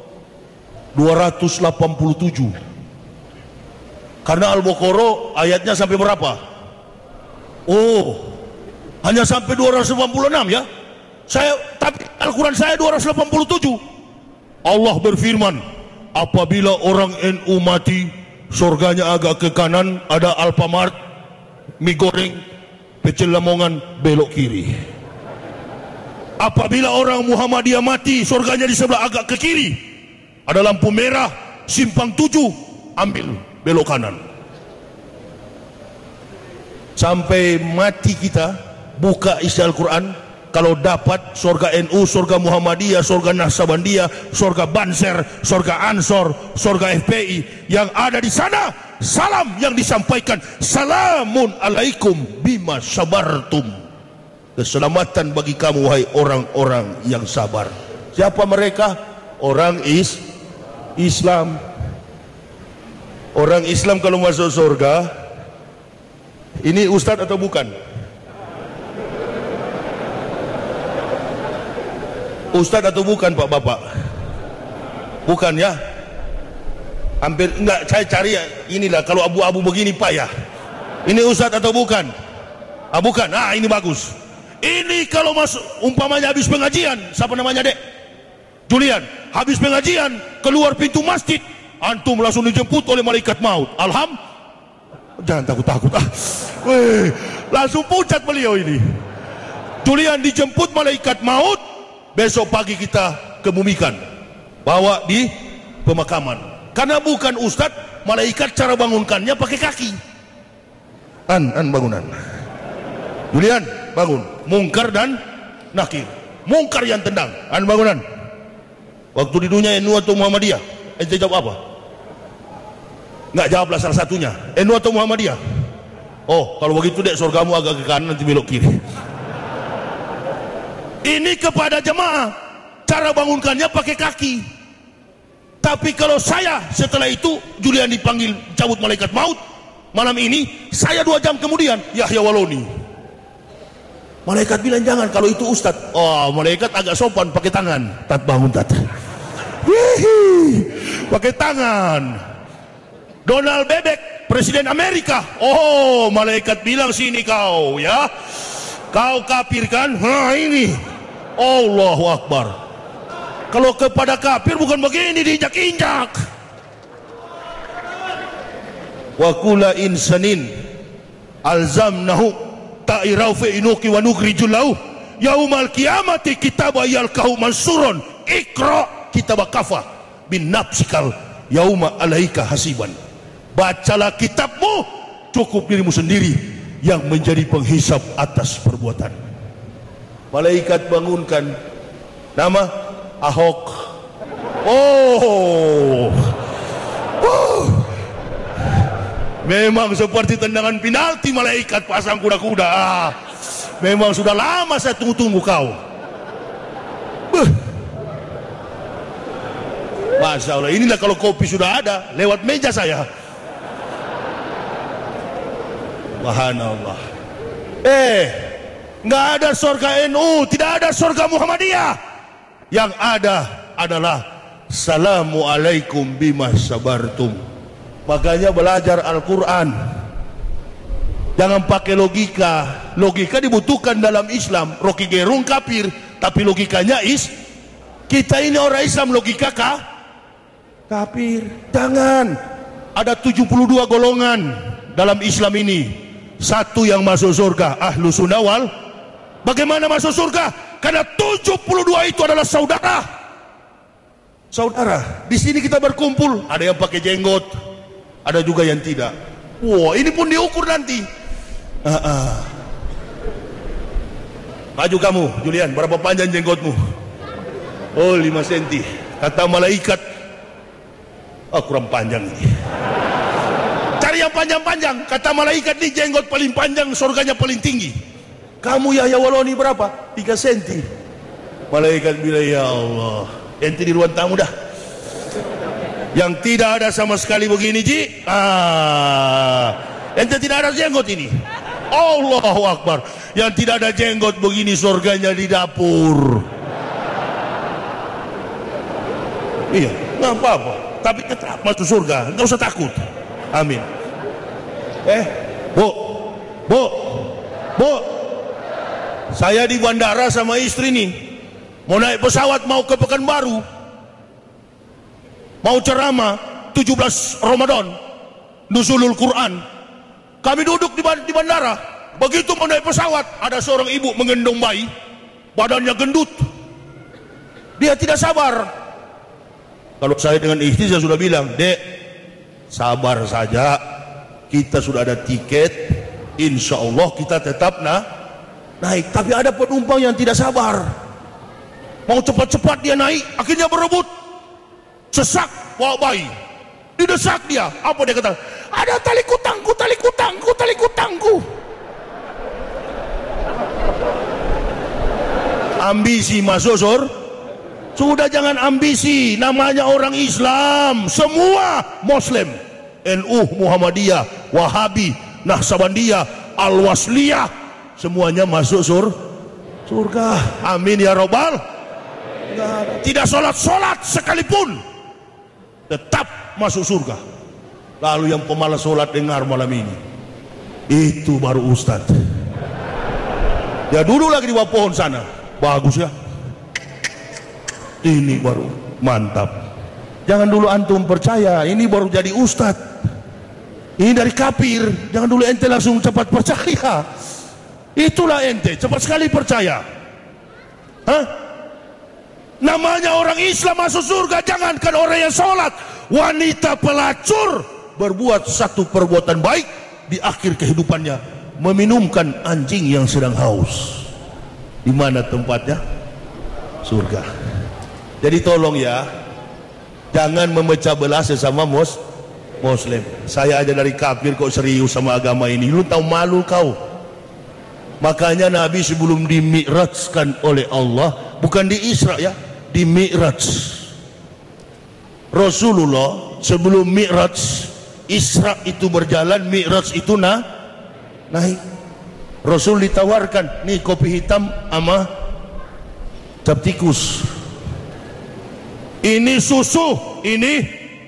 287. Karena Al-Baqarah ayatnya sampai berapa? Oh, hanya sampai 286 ya. Tapi Al-Quran saya 287. Allah berfirman, apabila orang NU mati, surganya agak ke kanan, ada Alfamart, mie goreng, pecel Lamongan, belok kiri. Apabila orang Muhammadiyah mati, surganya di sebelah agak ke kiri, ada lampu merah, simpang 7, ambil belok kanan. sampai mati kita buka isi Al-Quran. Kalau dapat surga NU, surga Muhammadiyah, surga Naqsabandiyah, surga Banser, surga Ansor, surga FPI, yang ada di sana salam yang disampaikan, salamun alaikum bima sabartum, keselamatan bagi kamu wahai orang-orang yang sabar. Siapa mereka? Orang Islam. Orang Islam kalau masuk surga, ini ustadz atau bukan? Ustadz atau bukan Pak Bapak? Bukan ya? Hampir enggak, saya cari ya, inilah kalau abu-abu begini Pak ya. Ini ustadz atau bukan? Ah bukan, ah ini bagus. Ini kalau masuk, umpamanya habis pengajian, siapa namanya dek? Julian, habis pengajian, keluar pintu masjid, antum langsung dijemput oleh malaikat maut. Jangan takut-takut ah. Weh, langsung pucat beliau ini. Julian dijemput malaikat maut. Besok pagi kita kebumikan, bawa di pemakaman. Karena bukan ustadz, malaikat cara bangunkannya pakai kaki. Bangunan. Julian, bangun. Mungkar dan nakir. Mungkar yang tendang. Bangunan. Waktu di dunia NU atau Muhammadiyah, ente jawab apa? Nggak jawablah salah satunya. NU atau Muhammadiyah? Oh, kalau begitu dek, surgamu agak ke kanan nanti belok kiri. Ini kepada jemaah, cara bangunkannya pakai kaki. Tapi kalau saya setelah itu Julian dipanggil cabut malaikat maut, malam ini saya 2 jam kemudian Yahya Waloni. Malaikat bilang jangan, kalau itu ustadz. Oh, malaikat agak sopan pakai tangan. Tat bangun tat. Pakai tangan. Donald Bebek, Presiden Amerika. Oh, malaikat bilang sini kau ya. Kau kafir kan? Nah ini. Allahu Akbar. Kalau kepada kafir bukan begini, diinjak-injak. Wa kula insanin alzamnahu ta'irau fi inuki wa nukrijul lahu yaumal qiyamati kitaba yalqahu mansurun ikra kitaba kafa bin nafsikal yauma alaika hasiban. Bacalah kitabmu, cukup dirimu sendiri yang menjadi penghisap atas perbuatan. Malaikat bangunkan. Nama Ahok. Oh. Memang seperti tendangan penalti, malaikat pasang kuda-kuda. Memang sudah lama saya tunggu-tunggu kau. Masya Allah, inilah kalau kopi sudah ada lewat meja saya. Subhanallah. Nggak ada surga NU, tidak ada surga Muhammadiyah. Yang ada adalah Assalamualaikum bima sabartum. Makanya belajar Al-Quran, jangan pakai logika. Logika dibutuhkan dalam Islam. Rocky Gerung kafir, tapi logikanya kita ini orang Islam, logika kafir. Jangan. Ada 72 golongan dalam Islam ini. Satu yang masuk surga, ahlu sunnah wal. Bagaimana masuk surga? Karena 72 itu adalah saudara. Saudara. Di sini kita berkumpul. Ada yang pakai jenggot, ada juga yang tidak. Wah, ini pun diukur nanti. Maju kamu, Julian. Berapa panjang jenggotmu? Oh, 5 cm. Kata malaikat, kurang panjang ini. Cari yang panjang-panjang. Kata malaikat, ini jenggot paling panjang, surganya paling tinggi. Kamu Yahya Waloni berapa? 3 cm. Malaikat bilang, ya Allah, ente di ruang tamu dah. Yang tidak ada sama sekali begini, Ji. Ente tidak ada jenggot ini. Allahu Akbar. Yang tidak ada jenggot begini, surganya di dapur. Iya, nggak apa-apa. Tapi tetap masuk surga, nggak usah takut. Amin. Bu, saya di bandara sama istri nih, mau naik pesawat mau ke Pekanbaru, mau ceramah 17 Ramadan, nuzulul Quran. Kami duduk di bandara. Begitu mau naik pesawat, ada seorang ibu menggendong bayi, badannya gendut. Dia tidak sabar. Kalau saya dengan istri, saya sudah bilang, Dek, sabar saja, kita sudah ada tiket, insya Allah kita tetap naik. Tapi ada penumpang yang tidak sabar, mau cepat-cepat dia naik, akhirnya berebut, sesak bawa bayi, didesak dia. Apa dia kata? Ada tali kutangku, tali kutangku, tali kutangku. Ambisi masuk sudah, jangan ambisi. Namanya orang Islam, semua Muslim, NU, Muhammadiyah, Wahabi, Nahsabandiyah, Al-Wasliyah, semuanya masuk surga. Amin ya robbal. Tidak sholat sekalipun tetap masuk surga. Lalu yang pemalas sholat dengar malam ini, itu baru ustaz. Ya dulu lagi di bawah pohon sana, bagus ya, ini baru mantap. Jangan dulu antum percaya, ini baru jadi ustaz, ini dari kafir. Jangan dulu ente langsung cepat percaya. Itulah ente cepat sekali percaya. Hah? Namanya orang Islam masuk surga. Jangankan orang yang sholat, wanita pelacur berbuat satu perbuatan baik di akhir kehidupannya, meminumkan anjing yang sedang haus. Di mana tempatnya? Surga. Jadi tolong ya, jangan memecah belah sesama Muslim. Saya aja dari kafir kok serius sama agama ini. Lu tahu malu kau? Makanya Nabi sebelum dimi'rajkan oleh Allah, bukan di Isra ya, di Mi'raj. Rasulullah sebelum Mi'raj, Isra itu berjalan, Mi'raj itu naik. Rasul ditawarkan, nih kopi hitam sama cap tikus, ini susu, ini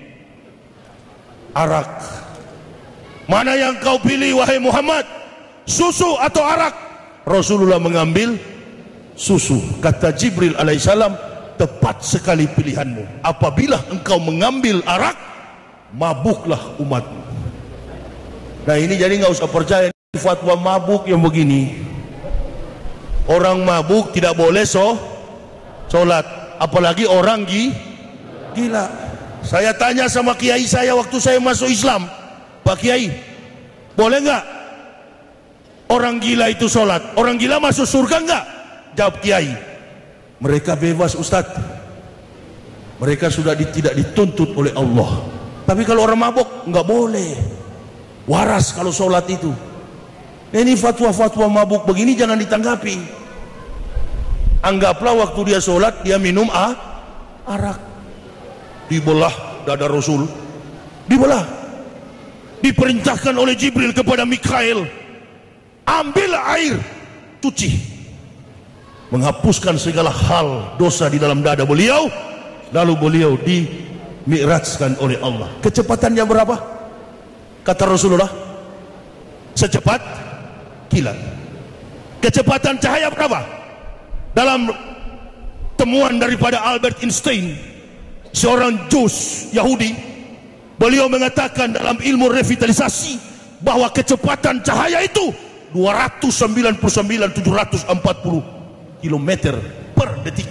arak. Mana yang kau pilih wahai Muhammad, susu atau arak? Rasulullah mengambil susu. Kata Jibril alaihissalam, tepat sekali pilihanmu. Apabila engkau mengambil arak, mabuklah umatmu. Nah ini jadi nggak usah percaya fatwa mabuk yang begini. Orang mabuk tidak boleh sholat, apalagi orang gila. Saya tanya sama kiai saya waktu saya masuk Islam, Pak Kiai, boleh nggak orang gila itu sholat? Orang gila masuk surga nggak? Jawab Kiai, mereka bebas Ustadz, mereka sudah tidak dituntut oleh Allah. Tapi kalau orang mabuk nggak boleh, waras kalau sholat itu. Ini fatwa-fatwa mabuk begini jangan ditanggapi. Anggaplah waktu dia sholat dia minum arak. Dibelah dada Rasul, dibelah. Diperintahkan oleh Jibril kepada Mikail, ambil air, cuci, menghapuskan segala hal dosa di dalam dada beliau. Lalu beliau dimi'rajkan oleh Allah. Kecepatannya berapa? Kata Rasulullah, secepat kilat. Kecepatan cahaya berapa? Dalam temuan daripada Albert Einstein, seorang Jus Yahudi, beliau mengatakan dalam ilmu revitalisasi bahwa kecepatan cahaya itu 299.740 km per detik,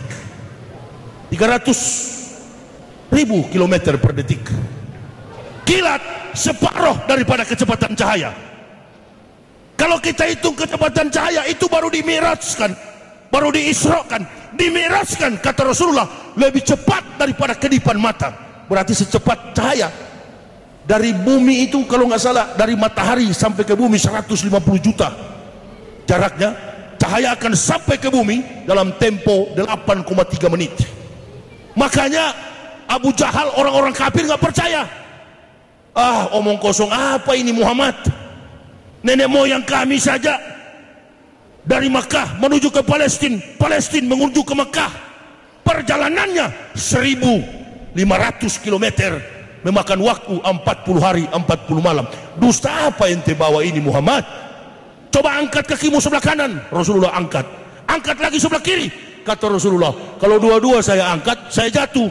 300.000 km per detik. Kilat separuh daripada kecepatan cahaya. Kalau kita hitung kecepatan cahaya itu baru dimi'rajkan, baru diisrokan, dimi'rajkan, kata Rasulullah, lebih cepat daripada kedipan mata. Berarti secepat cahaya. Dari bumi itu kalau nggak salah, dari matahari sampai ke bumi 150 juta jaraknya. Cahaya akan sampai ke bumi dalam tempo 8,3 menit. Makanya Abu Jahal, orang-orang kafir nggak percaya. Ah, omong kosong apa ini Muhammad? Nenek moyang kami saja dari Makkah menuju ke Palestina, Palestina menuju ke Makkah, perjalanannya 1.500 km, memakan waktu 40 hari 40 malam. Dusta apa ente bawa ini Muhammad? Coba angkat kakimu sebelah kanan. Rasulullah angkat. Angkat lagi sebelah kiri. Kata Rasulullah, kalau dua-dua saya angkat, saya jatuh.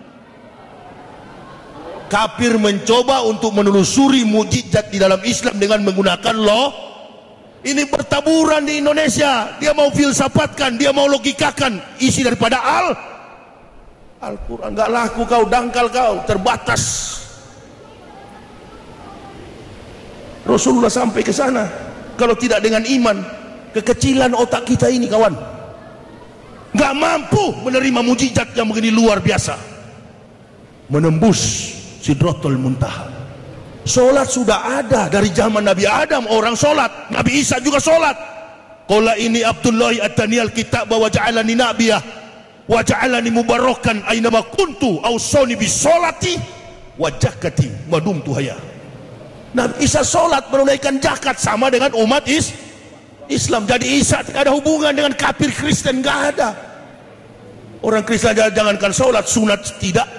Kafir mencoba untuk menelusuri mukjizat di dalam Islam dengan menggunakan law. Ini bertaburan di Indonesia. Dia mau filsafatkan, dia mau logikakan isi daripada Al-Quran. Gak laku kau, dangkal kau, terbatas. Rasulullah sampai ke sana. kalau tidak dengan iman. Kekecilan otak kita ini kawan, nggak mampu menerima mujizat yang begini luar biasa, menembus Sidratul Muntaha. Solat sudah ada dari zaman Nabi Adam, orang solat. Nabi Isa juga solat. Qala ini Abdullahi at-taniyal kitab wa ja'alani nabiyah wa ja'alani mubarakan ainama kuntu awsani bis salati wa zakati ma dumtu hayya. Nabi Isa solat menunaikan zakat sama dengan umat Islam. Jadi Isa tidak ada hubungan dengan kafir Kristen, nggak ada. Orang Kristen jangankan solat, sunat tidak.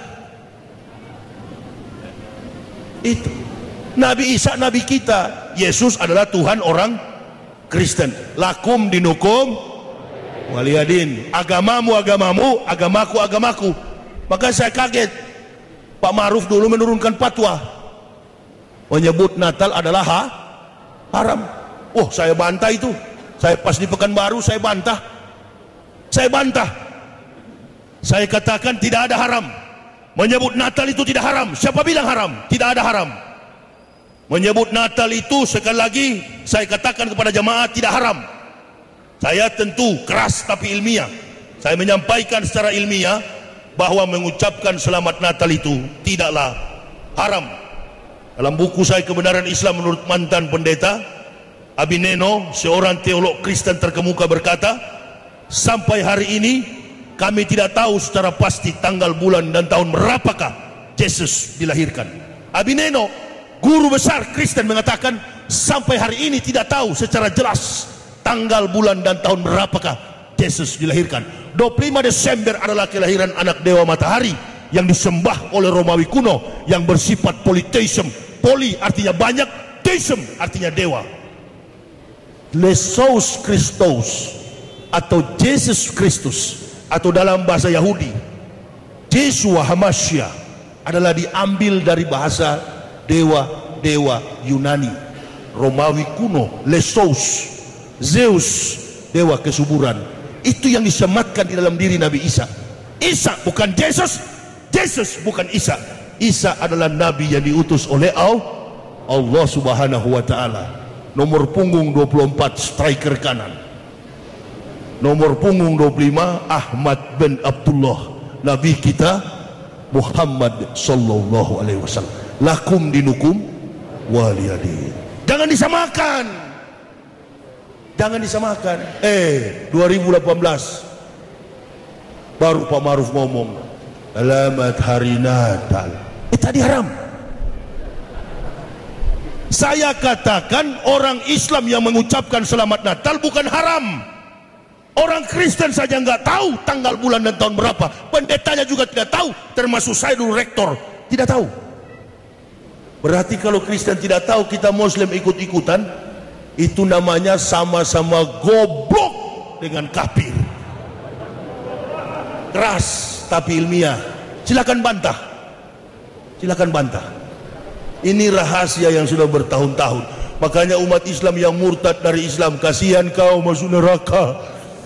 Itu Nabi Isa, Nabi kita. Yesus adalah Tuhan orang Kristen. Lakum dinukum waliyadin. Agamamu agamamu, agamaku agamaku. Maka saya kaget, Pak Ma'ruf dulu menurunkan fatwa menyebut Natal adalah haram. Oh, saya bantah itu. Saya pas di Pekanbaru saya bantah. Saya katakan tidak ada haram. Menyebut Natal itu tidak haram. Siapa bilang haram? Tidak ada haram. Menyebut Natal itu sekali lagi saya katakan kepada jamaah tidak haram. Saya tentu keras tapi ilmiah. Saya menyampaikan secara ilmiah bahwa mengucapkan selamat Natal itu tidaklah haram. Dalam buku saya Kebenaran Islam menurut mantan pendeta Abineno, seorang teolog Kristen terkemuka, berkata, sampai hari ini kami tidak tahu secara pasti tanggal, bulan, dan tahun berapakah Yesus dilahirkan. Abineno, guru besar Kristen, mengatakan sampai hari ini tidak tahu secara jelas tanggal, bulan, dan tahun berapakah Yesus dilahirkan. 25 Desember adalah kelahiran anak dewa matahari yang disembah oleh Romawi kuno yang bersifat politeism. Poli artinya banyak, teism artinya dewa. Lesos Christos atau Yesus Kristus atau dalam bahasa Yahudi Yeshua Hamashiach adalah diambil dari bahasa dewa-dewa Yunani Romawi kuno. Lesos, Zeus, dewa kesuburan. Itu yang disematkan di dalam diri Nabi Isa. Isa bukan Yesus, Yesus bukan Isa. Isa adalah nabi yang diutus oleh Allah Subhanahu wa taala. Nomor punggung 24, striker kanan. Nomor punggung 25, Ahmad bin Abdullah, nabi kita Muhammad sallallahu alaihi wasallam. Lakum dinukum waliyadin. Jangan disamakan. Jangan disamakan. 2018 baru Pak Ma'ruf ngomong selamat hari Natal. Tadi haram. Saya katakan orang Islam yang mengucapkan selamat Natal bukan haram. Orang Kristen saja nggak tahu tanggal, bulan, dan tahun berapa. Pendetanya juga tidak tahu, termasuk saya dulu rektor tidak tahu. Berarti kalau Kristen tidak tahu, kita Muslim ikut-ikutan, itu namanya sama-sama goblok dengan kafir. Keras tapi ilmiah. Silakan bantah. Silakan bantah. Ini rahasia yang sudah bertahun-tahun. Makanya umat Islam yang murtad dari Islam, kasihan kau masuk neraka.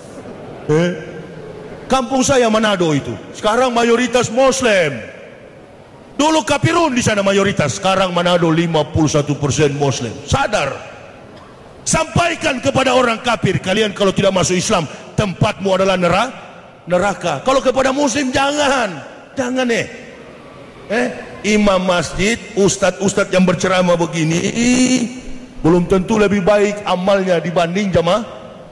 Kampung saya Manado itu sekarang mayoritas Muslim. Dulu kafirun di sana mayoritas, sekarang Manado 51% Muslim. Sadar. Sampaikan kepada orang kafir, kalian kalau tidak masuk Islam tempatmu adalah neraka. Kalau kepada Muslim jangan imam masjid, ustadz yang berceramah begini belum tentu lebih baik amalnya dibanding jamaah.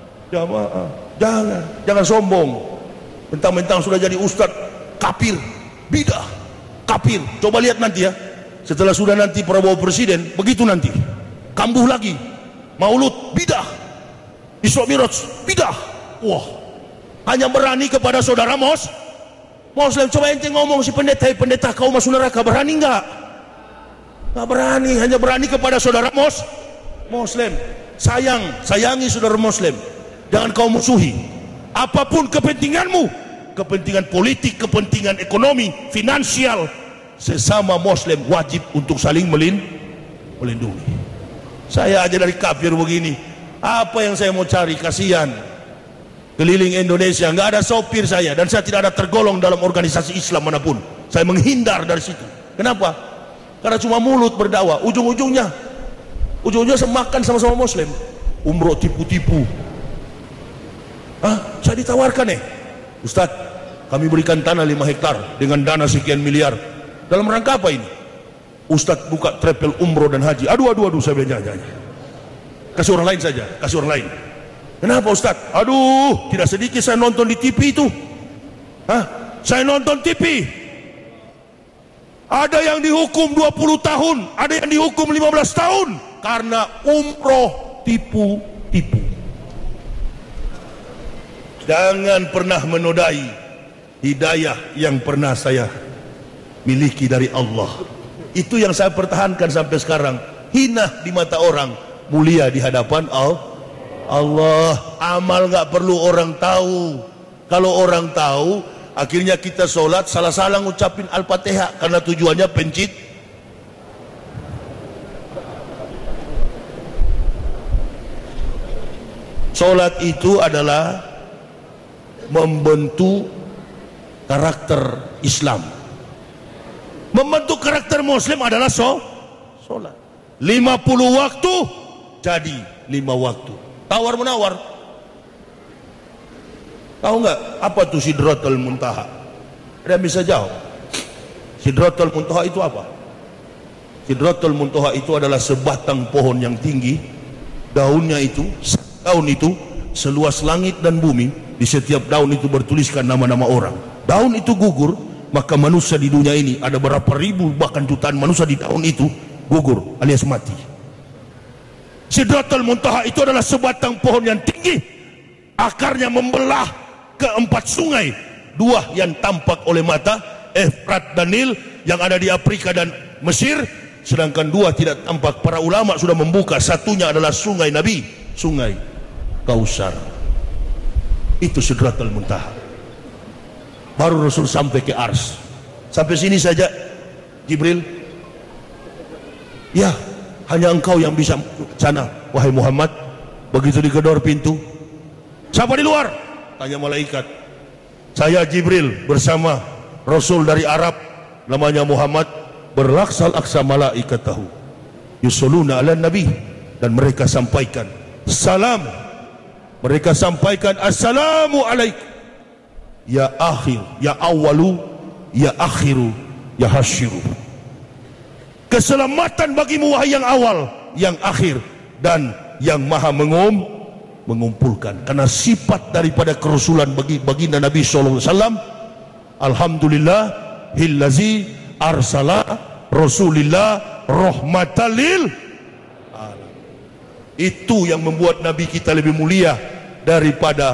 Jangan sombong. Mentang-mentang sudah jadi ustadz kafir, bidah, kafir. Coba lihat nanti ya, setelah sudah nanti Prabowo presiden, begitu nanti kambuh lagi. Maulud bidah, Isra Miraj bidah. Wah, hanya berani kepada saudara Muslim. Coba ente ngomong si pendeta, pendeta kau masuk neraka, berani nggak? Nggak berani, hanya berani kepada saudara Muslim. Sayangi saudara Muslim, jangan kau musuhi. Apapun kepentinganmu, kepentingan politik, kepentingan ekonomi, finansial, sesama Muslim wajib untuk saling melindungi. Saya aja dari kafir begini, apa yang saya mau cari? Kasihan. Keliling Indonesia nggak ada sopir saya, dan saya tidak ada tergolong dalam organisasi Islam manapun. Saya menghindar dari situ. Kenapa? Karena cuma mulut berdakwah, ujung-ujungnya semakan sama-sama Muslim. umroh tipu-tipu. Saya ditawarkan Ustadz, kami berikan tanah 5 hektar dengan dana sekian miliar. Dalam rangka apa ini? Ustadz buka travel umroh dan haji. Aduh, saya bilang jangan. Kasih orang lain saja, kasih orang lain. Kenapa Ustadz? Aduh, tidak sedikit saya nonton di TV itu. Saya nonton TV. Ada yang dihukum 20 tahun, ada yang dihukum 15 tahun karena umroh tipu-tipu. Jangan pernah menodai hidayah yang pernah saya miliki dari Allah. Itu yang saya pertahankan sampai sekarang. Hina di mata orang, mulia di hadapan Allah. Amal nggak perlu orang tahu. Kalau orang tahu, akhirnya kita sholat salah-salah ngucapin Al-Fatihah karena tujuannya pencit. Sholat itu adalah membentuk karakter Islam. Membentuk karakter Muslim adalah sholat. 50 waktu jadi 5 waktu. Tawar menawar. Tahu nggak apa tuh Sidratul Muntaha? Ada yang bisa jawab? Sidratul Muntaha itu apa? Sidratul Muntaha itu adalah sebatang pohon yang tinggi. Daun itu seluas langit dan bumi. Di setiap daun itu bertuliskan nama-nama orang. Daun itu gugur, maka manusia di dunia ini ada berapa ribu bahkan jutaan manusia di daun itu gugur alias mati. Sidratul Muntaha itu adalah sebatang pohon yang tinggi. Akarnya membelah ke 4 sungai. 2 yang tampak oleh mata, Efrat dan Nil yang ada di Afrika dan Mesir, sedangkan 2 tidak tampak. Para ulama sudah membuka, satunya adalah sungai Nabi, sungai Kausar. Itu Sidratul Muntaha. Baru Rasul sampai ke Ars. Sampai sini saja Jibril, ya hanya engkau yang bisa sana wahai Muhammad. Begitu digedor pintu, siapa di luar? Tanya malaikat. Saya Jibril bersama Rasul dari Arab namanya Muhammad, berlaksal-aksa malaikatahu yusalluna ala nabi, dan mereka sampaikan salam. Mereka sampaikan assalamu alaik ya akhir, ya awalu, ya akhiru, ya hasyiru. Keselamatan bagimu wahai yang awal, yang akhir, dan yang maha mengumpulkan. Karena sifat daripada kerasulan bagi baginda Nabi SAW, alhamdulillah hillazi arsala rasulillah rahmatalil. Itu yang membuat Nabi kita lebih mulia daripada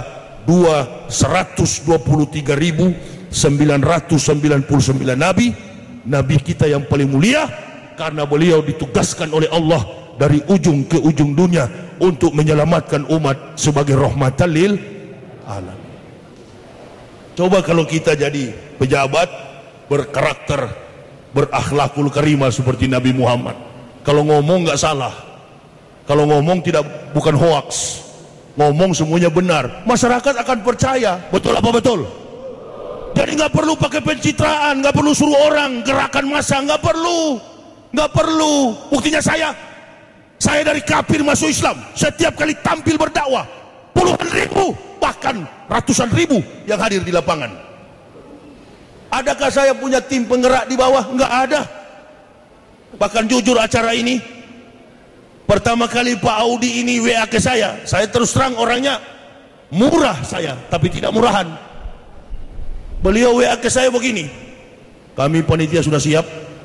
123.999 Nabi. Nabi kita yang paling mulia karena beliau ditugaskan oleh Allah dari ujung ke ujung dunia untuk menyelamatkan umat sebagai rahmatan lil alam. Coba kalau kita jadi pejabat berkarakter, berakhlakul karimah seperti Nabi Muhammad. Kalau ngomong nggak salah, kalau ngomong bukan hoaks, ngomong semuanya benar, masyarakat akan percaya. Betul apa betul? Jadi nggak perlu pakai pencitraan, nggak perlu suruh orang gerakan massa, nggak perlu. Buktinya saya dari kafir masuk Islam. Setiap kali tampil berdakwah, puluhan ribu bahkan ratusan ribu yang hadir di lapangan. Adakah saya punya tim penggerak di bawah? Nggak ada. Bahkan jujur acara ini, pertama kali Pak Audi ini WA ke saya terus terang orangnya murah saya, tapi tidak murahan. Beliau WA ke saya begini, kami panitia sudah siap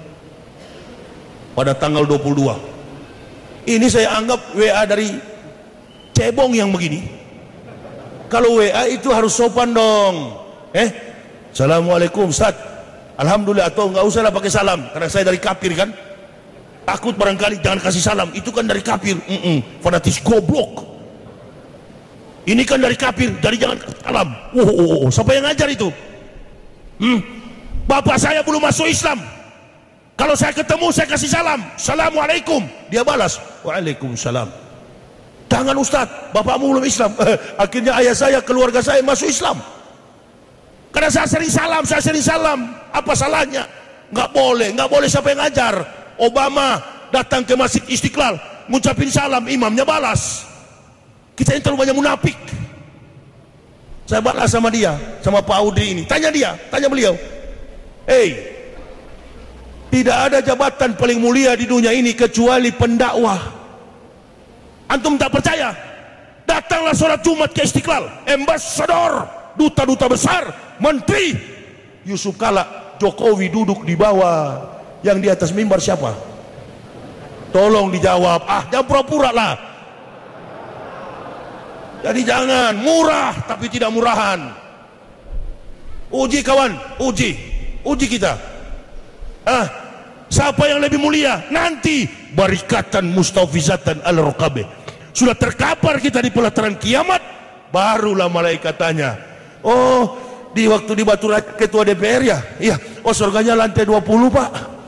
pada tanggal 22. Ini saya anggap WA dari cebong yang begini. Kalau WA itu harus sopan dong. Assalamualaikum Ustaz, alhamdulillah, atau nggak usah lah pakai salam karena saya dari kafir kan. Takut barangkali jangan kasih salam, itu kan dari kafir. Fanatis goblok. Ini kan dari kafir, jadi jangan salam. Siapa yang ngajar itu? Bapak saya belum masuk Islam. Kalau saya ketemu saya kasih salam, assalamualaikum, dia balas waalaikumsalam. Jangan Ustaz, bapakmu belum Islam. Akhirnya ayah saya, keluarga saya masuk Islam karena saya sering salam. Apa salahnya? Nggak boleh. Siapa yang ngajar? Obama datang ke Masjid Istiqlal ngucapin salam, imamnya balas. Kita yang terlalu banyak munafik. Saya balas sama dia, sama Pak Audi ini. Tanya beliau. Tidak ada jabatan paling mulia di dunia ini kecuali pendakwah. Antum tak percaya? Datanglah sholat Jumat ke Istiqlal. Ambasador, duta-duta besar, menteri. Yusuf Kala, Jokowi duduk di bawah. Yang di atas mimbar siapa? Tolong dijawab. Jangan pura-pura lah. Jadi jangan murah tapi tidak murahan. Uji kawan, uji kita. Siapa yang lebih mulia? Nanti barikatan mustafizatan al-raqabah. Sudah terkapar kita di pelataran kiamat, barulah malaikat tanya. Oh, di waktu di Batu Raja ketua DPR ya? Iya. Oh, surganya lantai 20, Pak.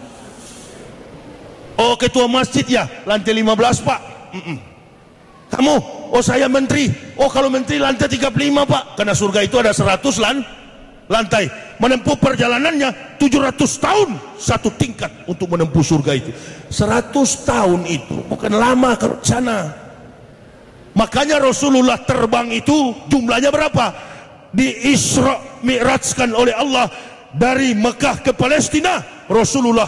Oh, ketua masjid ya? Lantai 15, Pak. Kamu? Oh, saya menteri. Oh, kalau menteri lantai 35, Pak. Karena surga itu ada 100 lantai. Menempuh perjalanannya 700 tahun satu tingkat untuk menempuh surga itu. 100 tahun itu bukan lama ke sana. Makanya Rasulullah terbang itu jumlahnya berapa? Di Isra Mi'rajkan oleh Allah dari Mekah ke Palestina. Rasulullah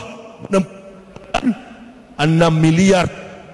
6 miliar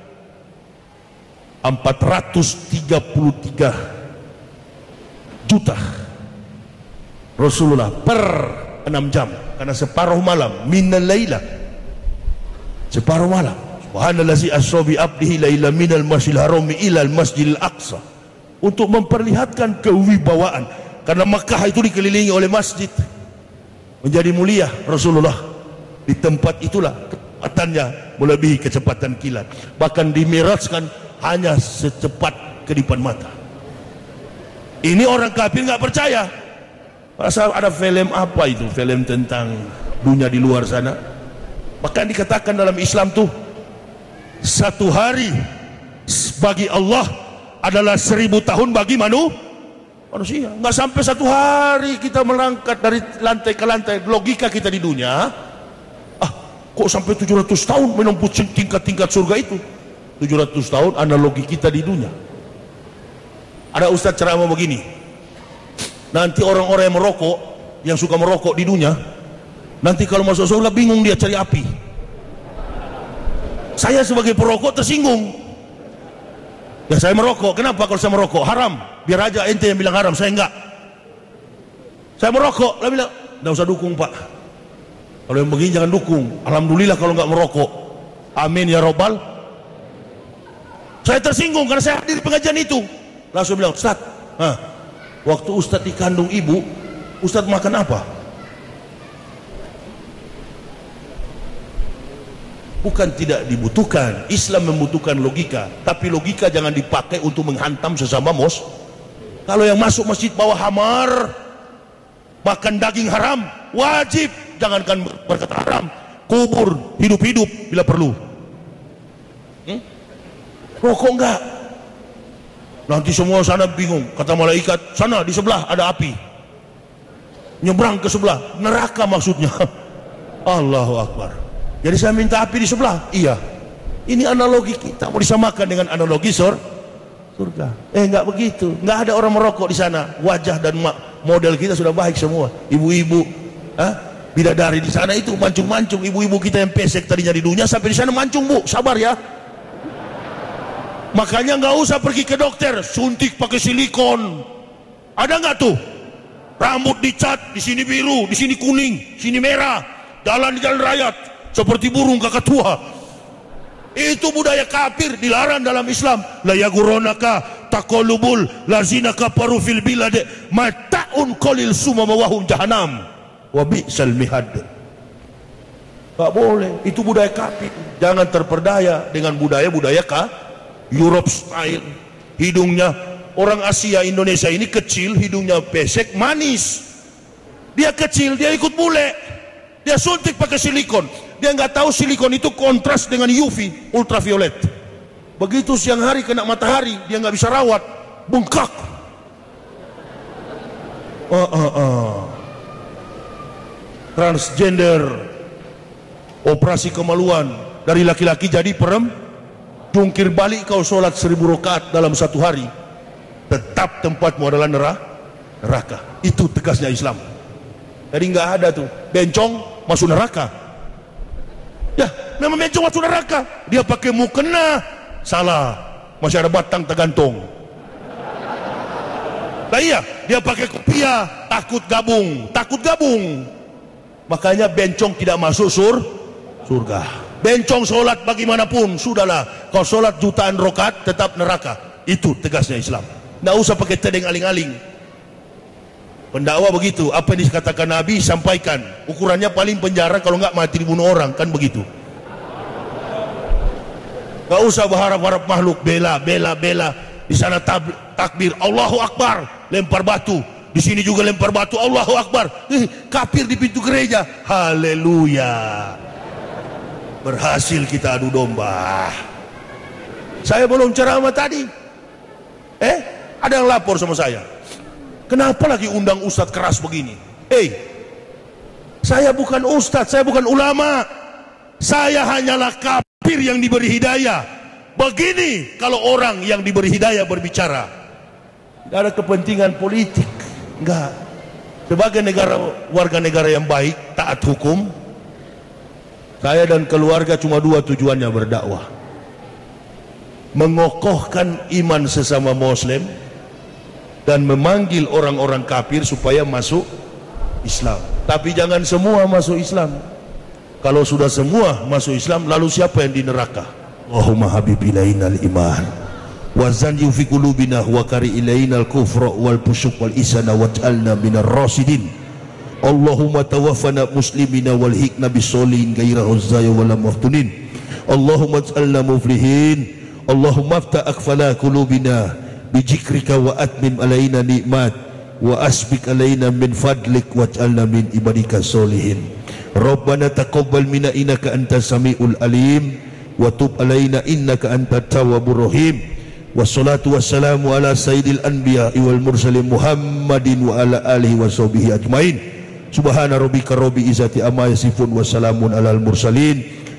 433 juta Rasulullah per 6 jam, karena separuh malam, minal laila, separuh malam. Subhanallazi asra bi abdihi laila minal masjidil harami ilal masjidil aqsa, untuk memperlihatkan kewibawaan, karena Makkah itu dikelilingi oleh masjid. Menjadi mulia Rasulullah di tempat itulah, kecepatannya melebihi kecepatan kilat, bahkan dimirajkan hanya secepat kedipan mata. Ini orang kafir nggak percaya. Asal ada film apa itu, film tentang dunia di luar sana. Bahkan dikatakan dalam Islam tuh, satu hari bagi Allah adalah 1000 tahun bagi manusia. Nggak sampai satu hari kita melangkah dari lantai ke lantai. Logika kita di dunia, kok sampai 700 tahun menempuh tingkat-tingkat surga itu? 700 tahun analogi kita di dunia. Ada ustadz ceramah begini, nanti orang-orang yang merokok, yang suka merokok di dunia, nanti kalau masuk surga bingung dia cari api. Saya sebagai perokok tersinggung. Ya, saya merokok, kenapa kalau saya merokok? Haram. Biar aja ente yang bilang haram, saya enggak. Saya merokok, dia bilang, enggak usah dukung, Pak. Kalau yang begini jangan dukung. Alhamdulillah kalau enggak merokok. Amin ya robbal. Saya tersinggung karena saya hadir di pengajian itu. Langsung bilang, Ustaz, waktu Ustaz dikandung ibu, Ustaz makan apa? Bukan tidak dibutuhkan, Islam membutuhkan logika, tapi logika jangan dipakai untuk menghantam sesama Kalau yang masuk masjid bawa hamar, makan daging haram, wajib. Jangankan berkata haram, kubur hidup-hidup bila perlu. Rokok enggak. Nanti semua sana bingung, kata malaikat, sana di sebelah ada api, nyebrang ke sebelah, neraka maksudnya. Allahu Akbar. Jadi saya minta api di sebelah. Iya. Ini analogi kita mau disamakan dengan analogi surga. Enggak begitu. Enggak ada orang merokok di sana. Wajah dan model kita sudah baik semua. Ibu-ibu, bidadari di sana itu mancung-mancung. Ibu-ibu kita yang pesek tadinya di dunia sampai di sana mancung, Bu. Sabar ya. Makanya nggak usah pergi ke dokter, suntik pakai silikon. Ada nggak tuh? Rambut dicat, di sini biru, di sini kuning, sini merah. Jalan di jalan raya seperti burung kakak tua. Itu budaya kafir, dilarang dalam Islam. La yaguronaka taqallubul lazina kafaru fil bilad mata'un qalil summa mawahum jahannam wa bi'sal mihad. Enggak boleh, itu budaya kafir. Jangan terperdaya dengan budaya-budaya Europe style. Hidungnya orang Asia Indonesia ini kecil, hidungnya pesek, manis. Dia kecil, dia ikut bule. Dia suntik pakai silikon. Dia nggak tahu silikon itu kontras dengan UV, ultraviolet. Begitu siang hari kena matahari, dia nggak bisa rawat, bengkak. Transgender, operasi kemaluan dari laki-laki jadi perempuan. Jungkir balik kau sholat 1000 rakaat dalam satu hari. tetap tempatmu adalah neraka. Itu tegasnya Islam. Jadi nggak ada tuh bencong masuk neraka. Ya, memang bencong masuk neraka. Dia pakai mukena, salah. Masih ada batang tergantung. Nah iya, dia pakai kopiah, takut gabung. Makanya bencong tidak masuk surga. Bencong sholat bagaimanapun, sudahlah. Kalau sholat jutaan rokat, tetap neraka. Itu tegasnya Islam. Nggak usah pakai tedeng aling-aling. Pendakwa begitu, apa yang dikatakan Nabi sampaikan. Ukurannya paling penjara, kalau nggak mati dibunuh orang, kan begitu. Nggak usah berharap-harap makhluk bela. Di sana takbir Allahu Akbar, lempar batu. Di sini juga lempar batu, Allahu Akbar. Kafir di pintu gereja. Haleluya. Berhasil kita adu domba. Saya belum ceramah tadi. Ada yang lapor sama saya. Kenapa lagi undang ustadz keras begini? Saya bukan ustadz, saya bukan ulama. Saya hanyalah kafir yang diberi hidayah. Begini kalau orang yang diberi hidayah berbicara. Tidak ada kepentingan politik. Enggak. Sebagai warga negara yang baik, taat hukum, saya dan keluarga cuma dua tujuannya berdakwah: mengokohkan iman sesama muslim dan memanggil orang-orang kafir supaya masuk Islam. Tapi jangan semua masuk Islam. Kalau sudah semua masuk Islam, lalu siapa yang di neraka? Allahumma habib ilainal iman wa zanji fi qulubina wa kari ilainal kufra wal fusuq wal isana waj'alna minar rasidin. Allahumma tawaffana muslimina wal hikna bisolihin gaira huzzaya wala maftunin. Allahumma ij'alna muflihin. Allahumma aftah akfala qulubina bijikrika wa atmim alaina nikmat wa asbik alaina min fadlik waj'alna min ibadika solihin. Rabbana taqabbal minna innaka antas samiul alim wa tub alaina innaka antat tawwabur rahim. Wassalatu wassalamu ala sayyidil anbiya wal mursalin Muhammadin wa ala alihi wa sahbihi ajmain. Subhana rabbika rabbil izzati amma yasifun wa salamun alal mursalin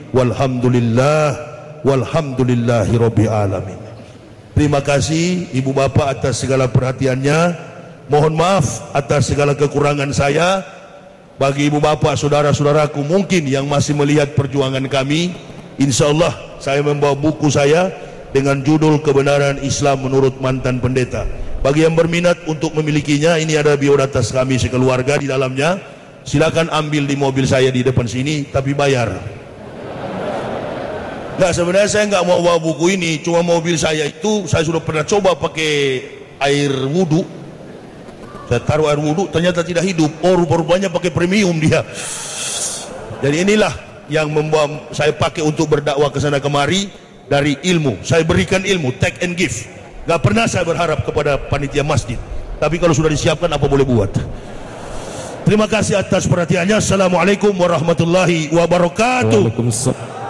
walhamdulillahi rabbil alamin. Terima kasih Ibu Bapak atas segala perhatiannya. Mohon maaf atas segala kekurangan saya. Bagi Ibu Bapak, saudara-saudaraku mungkin yang masih melihat perjuangan kami, insya Allah saya membawa buku saya dengan judul Kebenaran Islam Menurut Mantan Pendeta. Bagi yang berminat untuk memilikinya, ini ada biodata kami sekeluarga di dalamnya. Silakan ambil di mobil saya di depan sini, tapi bayar. Nggak, sebenarnya saya nggak mau bawa buku ini, cuma mobil saya itu saya sudah pernah coba pakai air wudhu. Saya taruh air wudhu, ternyata tidak hidup. Oh, rupa-rupanya pakai premium dia. Jadi inilah yang membawa saya pakai untuk berdakwah ke sana kemari. Dari ilmu, saya berikan ilmu, take and give. Gak pernah saya berharap kepada panitia masjid, tapi kalau sudah disiapkan apa boleh buat. Terima kasih atas perhatiannya. Assalamualaikum warahmatullahi wabarakatuh. Waalaikumsalam.